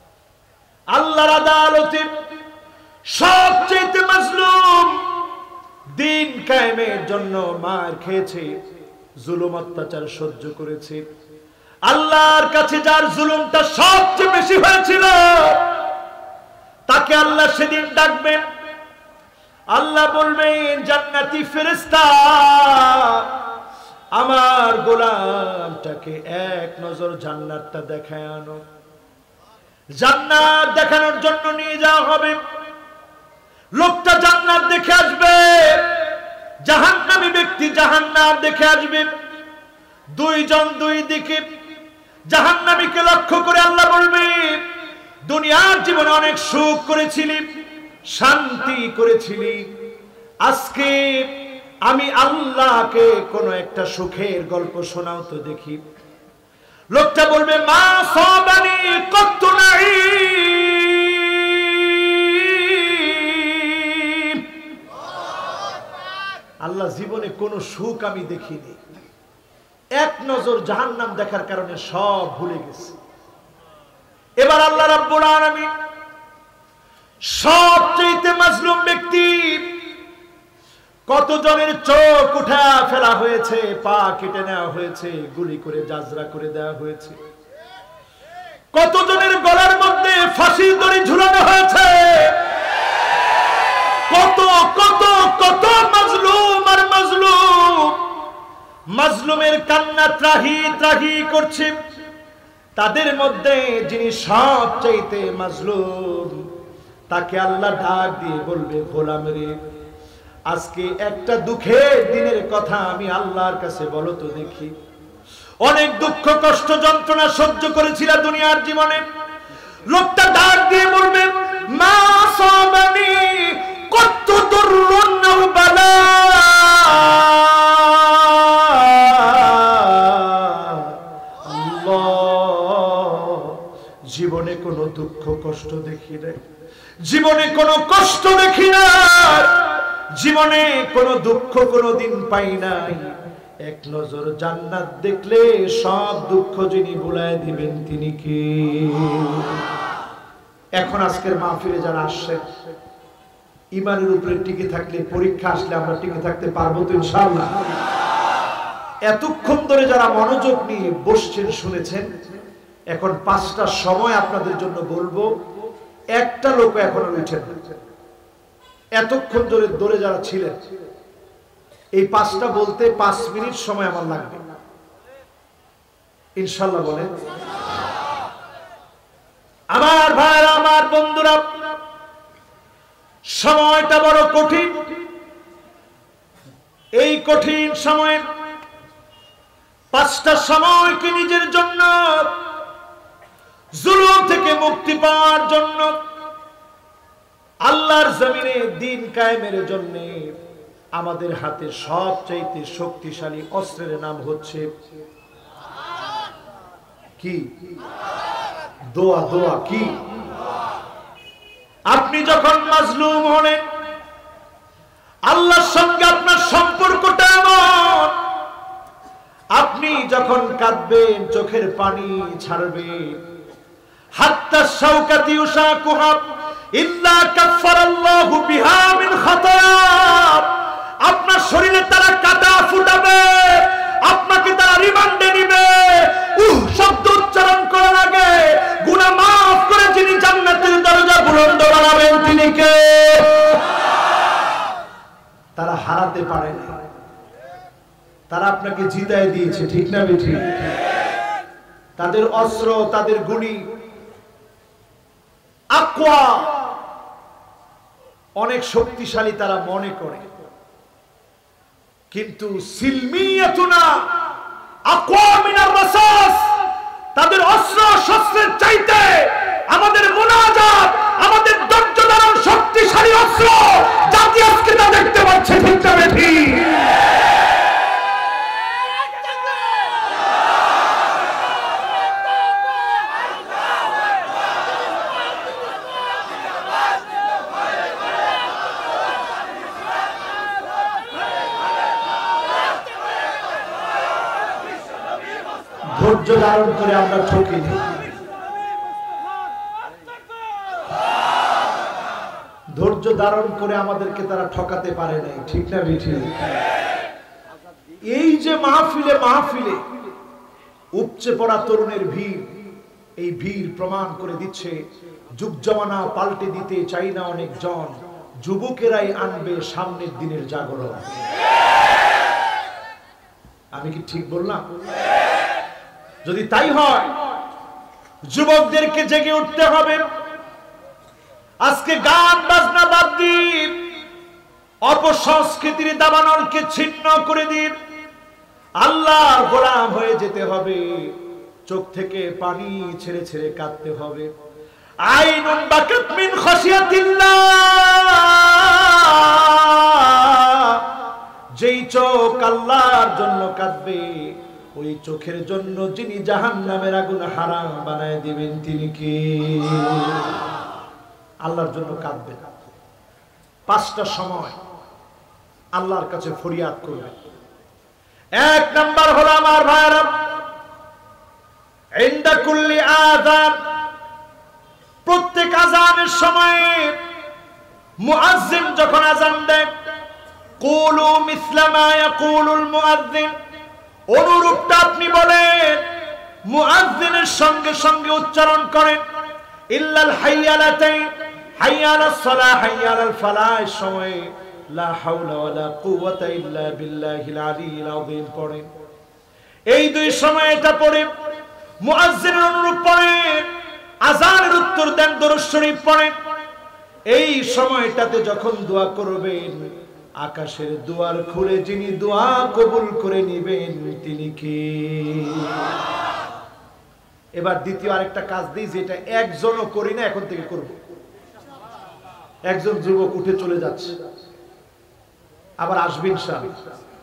আল্লাহর আদালতে সবচেয়ে মাজলুম, দিন কায়েমের জন্য মার খেয়েছে, জুলুম অত্যাচার সহ্য করেছে। আল্লাহর কাছে যার জুলুমটা সবচেয়ে বেশি হয়েছিল, তাকে আল্লাহ সেদিন ডাকবেন। আল্লাহ বলবেন, জান্নাতি ফেরেশতা, আমার গোলামটাকে এক নজর জান্নাতটা দেখায় আনো। জান্নাত দেখানোর জন্য নিয়ে যাওয়া হবে। লোকটা জান্নাত দেখে আসবে, জাহান্নামী ব্যক্তি জাহান্নাম দেখে আসবে। দুইজন দুই দিকে। জাহান্নামীকে লক্ষ্য করে আল্লাহ বলবে, দুনিয়ার জীবনে অনেক সুখ করেছিলি, শান্তি করেছিলি, আজকে আমি আল্লাহকে কোন একটা সুখের গল্প শোনাও তো দেখি। লোকটা বলবে, মা সাবানি কত নাই, আল্লাহ জীবনে কোন সুখ আমি দেখিনি। এক নজর জাহান্নাম দেখার কারণে সব ভুলে গেছে। এবার আল্লাহ রাব্বুল আলামিন সবচেয়ে মাজলুম ব্যক্তি, কতজনের চোখ উঠা ফেলা হয়েছে, পা কেটে নেওয়া হয়েছে, গুলি করে জাজরা করে দেওয়া হয়েছে, কতজনের গলার মধ্যে ফাঁসির দড়ি ঝুলানো হয়েছে, কত কত কত মাজলুম আর মাজলুম। মাজলুমের কান্না ত্রাহি ত্রাহি করছে। তাদের মধ্যে যিনি সবচেয়ে মাজলুম, তাকে আল্লাহ ডাক দিয়ে বলবে, গোলাম রে, আজকে একটা দুঃখের দিনের কথা আমি আল্লাহর কাছে বলো তো দেখি। অনেক দুঃখ কষ্ট যন্ত্রণা সহ্য করেছিল দুনিয়ার জীবনে। লোকটা ডাক দিয়ে বলবে, মা সাবানি কত দুরুন বালা, জীবনে কোনো দুঃখ কষ্ট দেখি নাই, জীবনে কোনো কষ্ট দেখি না, জীবনে কোনো দুঃখ কোনোদিন পাই নাই। এক নজর জান্নাত দেখলে সব দুঃখ যিনি ভুলায় দিবেন তিনি কে? এখন আজকের মাহফিলে যারা আসছেন, ইমানের উপরে টিকে থাকলে, পরীক্ষা আসলে আমরা টিকে থাকতে পারবো তো ইনশাআল্লাহ? এতক্ষণ ধরে যারা মনোযোগ নিয়ে বসছেন, শুনেছেন, এখন 5টার সময় আপনাদের জন্য বলবো, একটা লোক এখনো উঠেন। এতক্ষণ ধরে দৌড়ে যারা ছিলেন, এই 5টা বলতে 5 মিনিট সময় আমার লাগবে ইনশাআল্লাহ। বলেন আমার ভাইরা, আমার বন্ধুরা, সময়টা বড় কঠিন। এই কঠিন সময়ে 5টা সময়কে নিজের জন্য, জুলুম থেকে মুক্তি পাওয়ার জন্য, আল্লাহর জমিনে দিন কায়েমের জন্য আমাদের হাতে সবচেয়ে শক্তিশালী অস্ত্রের নাম হচ্ছে কি? দোয়া। দোয়া কি? আপনি যখন মাজলুম হলেন, আল্লাহর সঙ্গে আপনার সম্পর্কটা এমন, আপনি যখন কাঁদবেন, চোখের পানি ছাড়বেন, হাত্তা শাওকাতি ইউশাকুহা ইল্লা কাফফারাল্লাহু বিহা মিন খাতায়া, আপনার শরীরে তারা কাটা ফুটাবে, আপনাকে তারা রিমান্ডে নিবে। শব্দ উচ্চারণ করার আগে গুনাহ মাফ করে যিনি জান্নাতের দরজা বুলন্দ বানাবেন তিনি কে? তারা হারাতে পারে না, তারা আপনাকে জিতায় দিয়েছে, ঠিক না বেঠিক? তাদের অস্ত্র, তাদের গুলি আকওয়া, অনেক শক্তিশালী তারা মনে করে, কিন্তু সিলমিয়াতুনা আকওয়া মিনার রাসাস, তাদের অস্ত্র শস্ত্রের চাইতে আমাদের মুনাজাত, আমাদের ধৈর্য ধারণ শক্তিশালী অস্ত্র জাতি আজকে তা দেখতে পাচ্ছে, ঠিক না বেঠিক? ধৈর্য ধারণ করে আমরা ঠকিনি। ধৈর্য ধারণ করে আমাদেরকে তারা ঠকাতে পারে নাই, ঠিক না বেঠিক? এই যে মাহফিলে মাহফিলে উপচে পড়া তরুণের ভিড়, এই ভিড় প্রমাণ করে দিচ্ছে যুগ জামানা পাল্টে দিতে চাই না অনেকজন, যুবকেরাই আনবে সামনের দিনের জাগরণ। আমি কি ঠিক বললাম? যদি তাই হয় যুবকদেরকে জেগে উঠতে হবে। আজকে গান বাজনা বাদ দিয়ে অপসংস্কৃতির দাবানলকে ছিন্ন করে দিয়ে আল্লাহর গোলাম হয়ে যেতে হবে। চোখ থেকে পানি ছেড়ে ছেড়ে কাঁদতে হবে। আইনুন বাকাত মিন খাশিয়াতিল্লাহ, যেই চোখ আল্লাহর জন্য কাঁদবে, ওই চোখের জন্য যিনি জাহান্নামের আগুন হারাম বানায় দিবেন তিনি কে? আল্লাহর জন্য কাঁদবে। 5টা সময় আল্লাহর কাছে ফরিয়াদ করবে। 1 নাম্বার হলো আমার ভাইরা, ইনদা কুল্লি আযান, প্রত্যেক আযানের সময়ে মুয়াজ্জিন যখন আযান দেয়, কুলু মিসলা মা ইয়াকুলুল মুয়াজ্জিন, অনুরূপটা আপনি বলেন, মুয়াজ্জিনের সঙ্গে সঙ্গে উচ্চারণ করেন। ইল্লাল হাইয়ালাতাইন, হাইয়ালাস সালাহ, হাইয়ালাল ফালাহ সময়ে লা হাওলা ওয়ালা কুওয়াতা ইল্লা বিল্লাহিল আলিয়্যিল আযীম পড়েন। এই 2 সময় এটা পড়ে মুয়াজ্জিনের অনুরূপ পড়েন, আযানের উত্তর দেন, দরুদ শরীফ পড়েন। এই সময়টাতে যখন দোয়া করবেন, আকাশের দুয়ার খুলে যিনি দোয়া কবুল করে নেবেন তিনি কে? এবার দ্বিতীয় আরেকটা কাজ দিই, যেটা একজনও করি না, এখন থেকে করব। একজন যুবক উঠে চলে যাচ্ছে, আবার আসবে ইনশাআল্লাহ,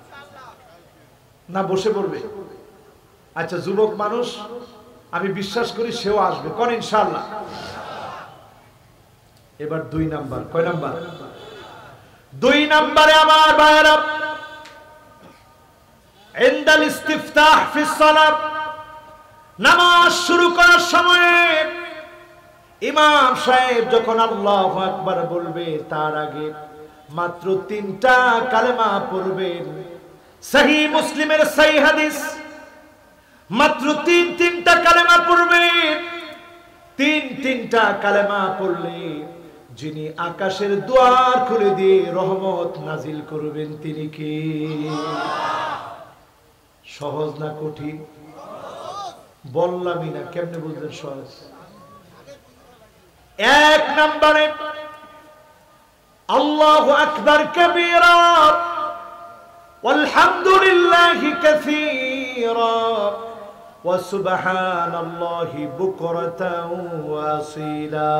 না বসে পড়বে? আচ্ছা, যুবক মানুষ, আমি বিশ্বাস করি সেও আসবে, কোন ইনশাআল্লাহ। এবার 2 নাম্বার, কয় নাম্বার? 2 নম্বরে আমার ভাইরা, ইনদাল ইস্তিফতাহ ফিস সালাত, নামাজ শুরু করার সময় ইমাম সাহেব যখন আল্লাহু আকবার বলবে, তার আগে মাত্র 3টা কালেমা পড়বেন। সহিহ মুসলিমের সহিহ হাদিস, মাত্র 3টা কালেমা পড়বেন। 3টা কালেমা পড়লে যিনি আকাশের দুয়ার খুলে দিয়ে রহমত নাজিল করবেন তিনি কে? সহজ না কঠিন? বললামই না, কেমনে বুঝলেন সহজ? 1 নম্বরে আল্লাহু আকবার কাবীরা ওয়ালহামদুলিল্লাহি কাসীরা ওয়া সুবহানাল্লাহি বুকরাতাও ওয়া আসীলা।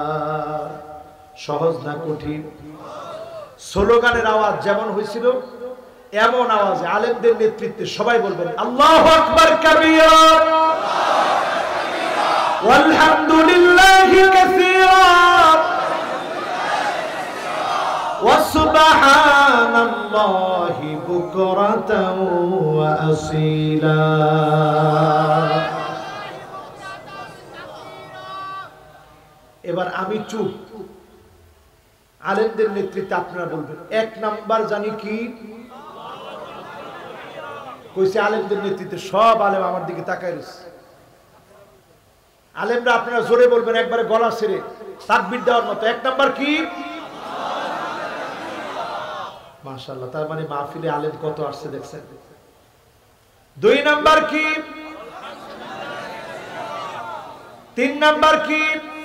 সহজ না কঠিন? স্লোগানের আওয়াজ যেমন হয়েছিল এমন আওয়াজে আলেমদের নেতৃত্বে সবাই বলবেন আল্লাহু আকবার কাবীরা ওয়ালহামদুলিল্লাহি কাসীরা ওয়া সুবহানাল্লাহি বুকরাতাও ওয়া আসীলা। এবার আমি চুপ, আলেমদের নেতৃত্বে আপনারা বলবেন। 1 নাম্বার জানি কি কইছে? আলেমদের নেতৃত্বে সব আলেম আমার দিকে তাকায় রয়েছে। আলেমরা আপনারা জোরে বলবেন, একবারে গলা ছেড়ে তাকবীর দেওয়ার মতো। 1 নাম্বার কি? মাশাআল্লাহ, তার মানে মাহফিলে আলেম কত আসছে দেখছেন। 2 নাম্বার কি? 3 নাম্বার কি?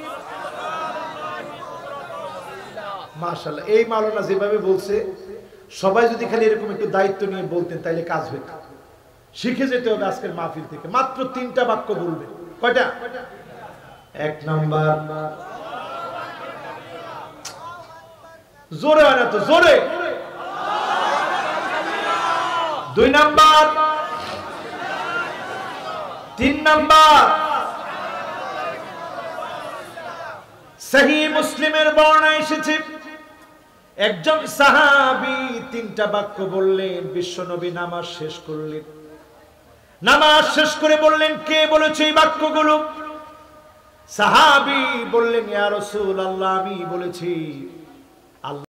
মাশাআল্লাহ, এই মাওলানা যেভাবে বলছে, সবাই যদি খালি এরকম একটু দায়িত্ব নিয়ে বলতেন তাইলে কাজ হতো। শিখে যেতে হবে আজকের মাহফিল থেকে। মাত্র 3টা বাক্য বলবে। কয়টা? 1 নাম্বার, জোরে হয় না তো, জোরে। 2 নাম্বার, 3 নাম্বার। সহিহ মুসলিমের বর্ণনা এসেছে, একজন সাহাবী 3টা বাক্য বললেন। বিশ্বনবী নামাজ শেষ করলেন। নামাজ শেষ করে বললেন, কে বলেছে এই বাক্যগুলো? সাহাবী বললেন, ইয়া রাসূলুল্লাহ, আমি বলেছি। আল্লাহ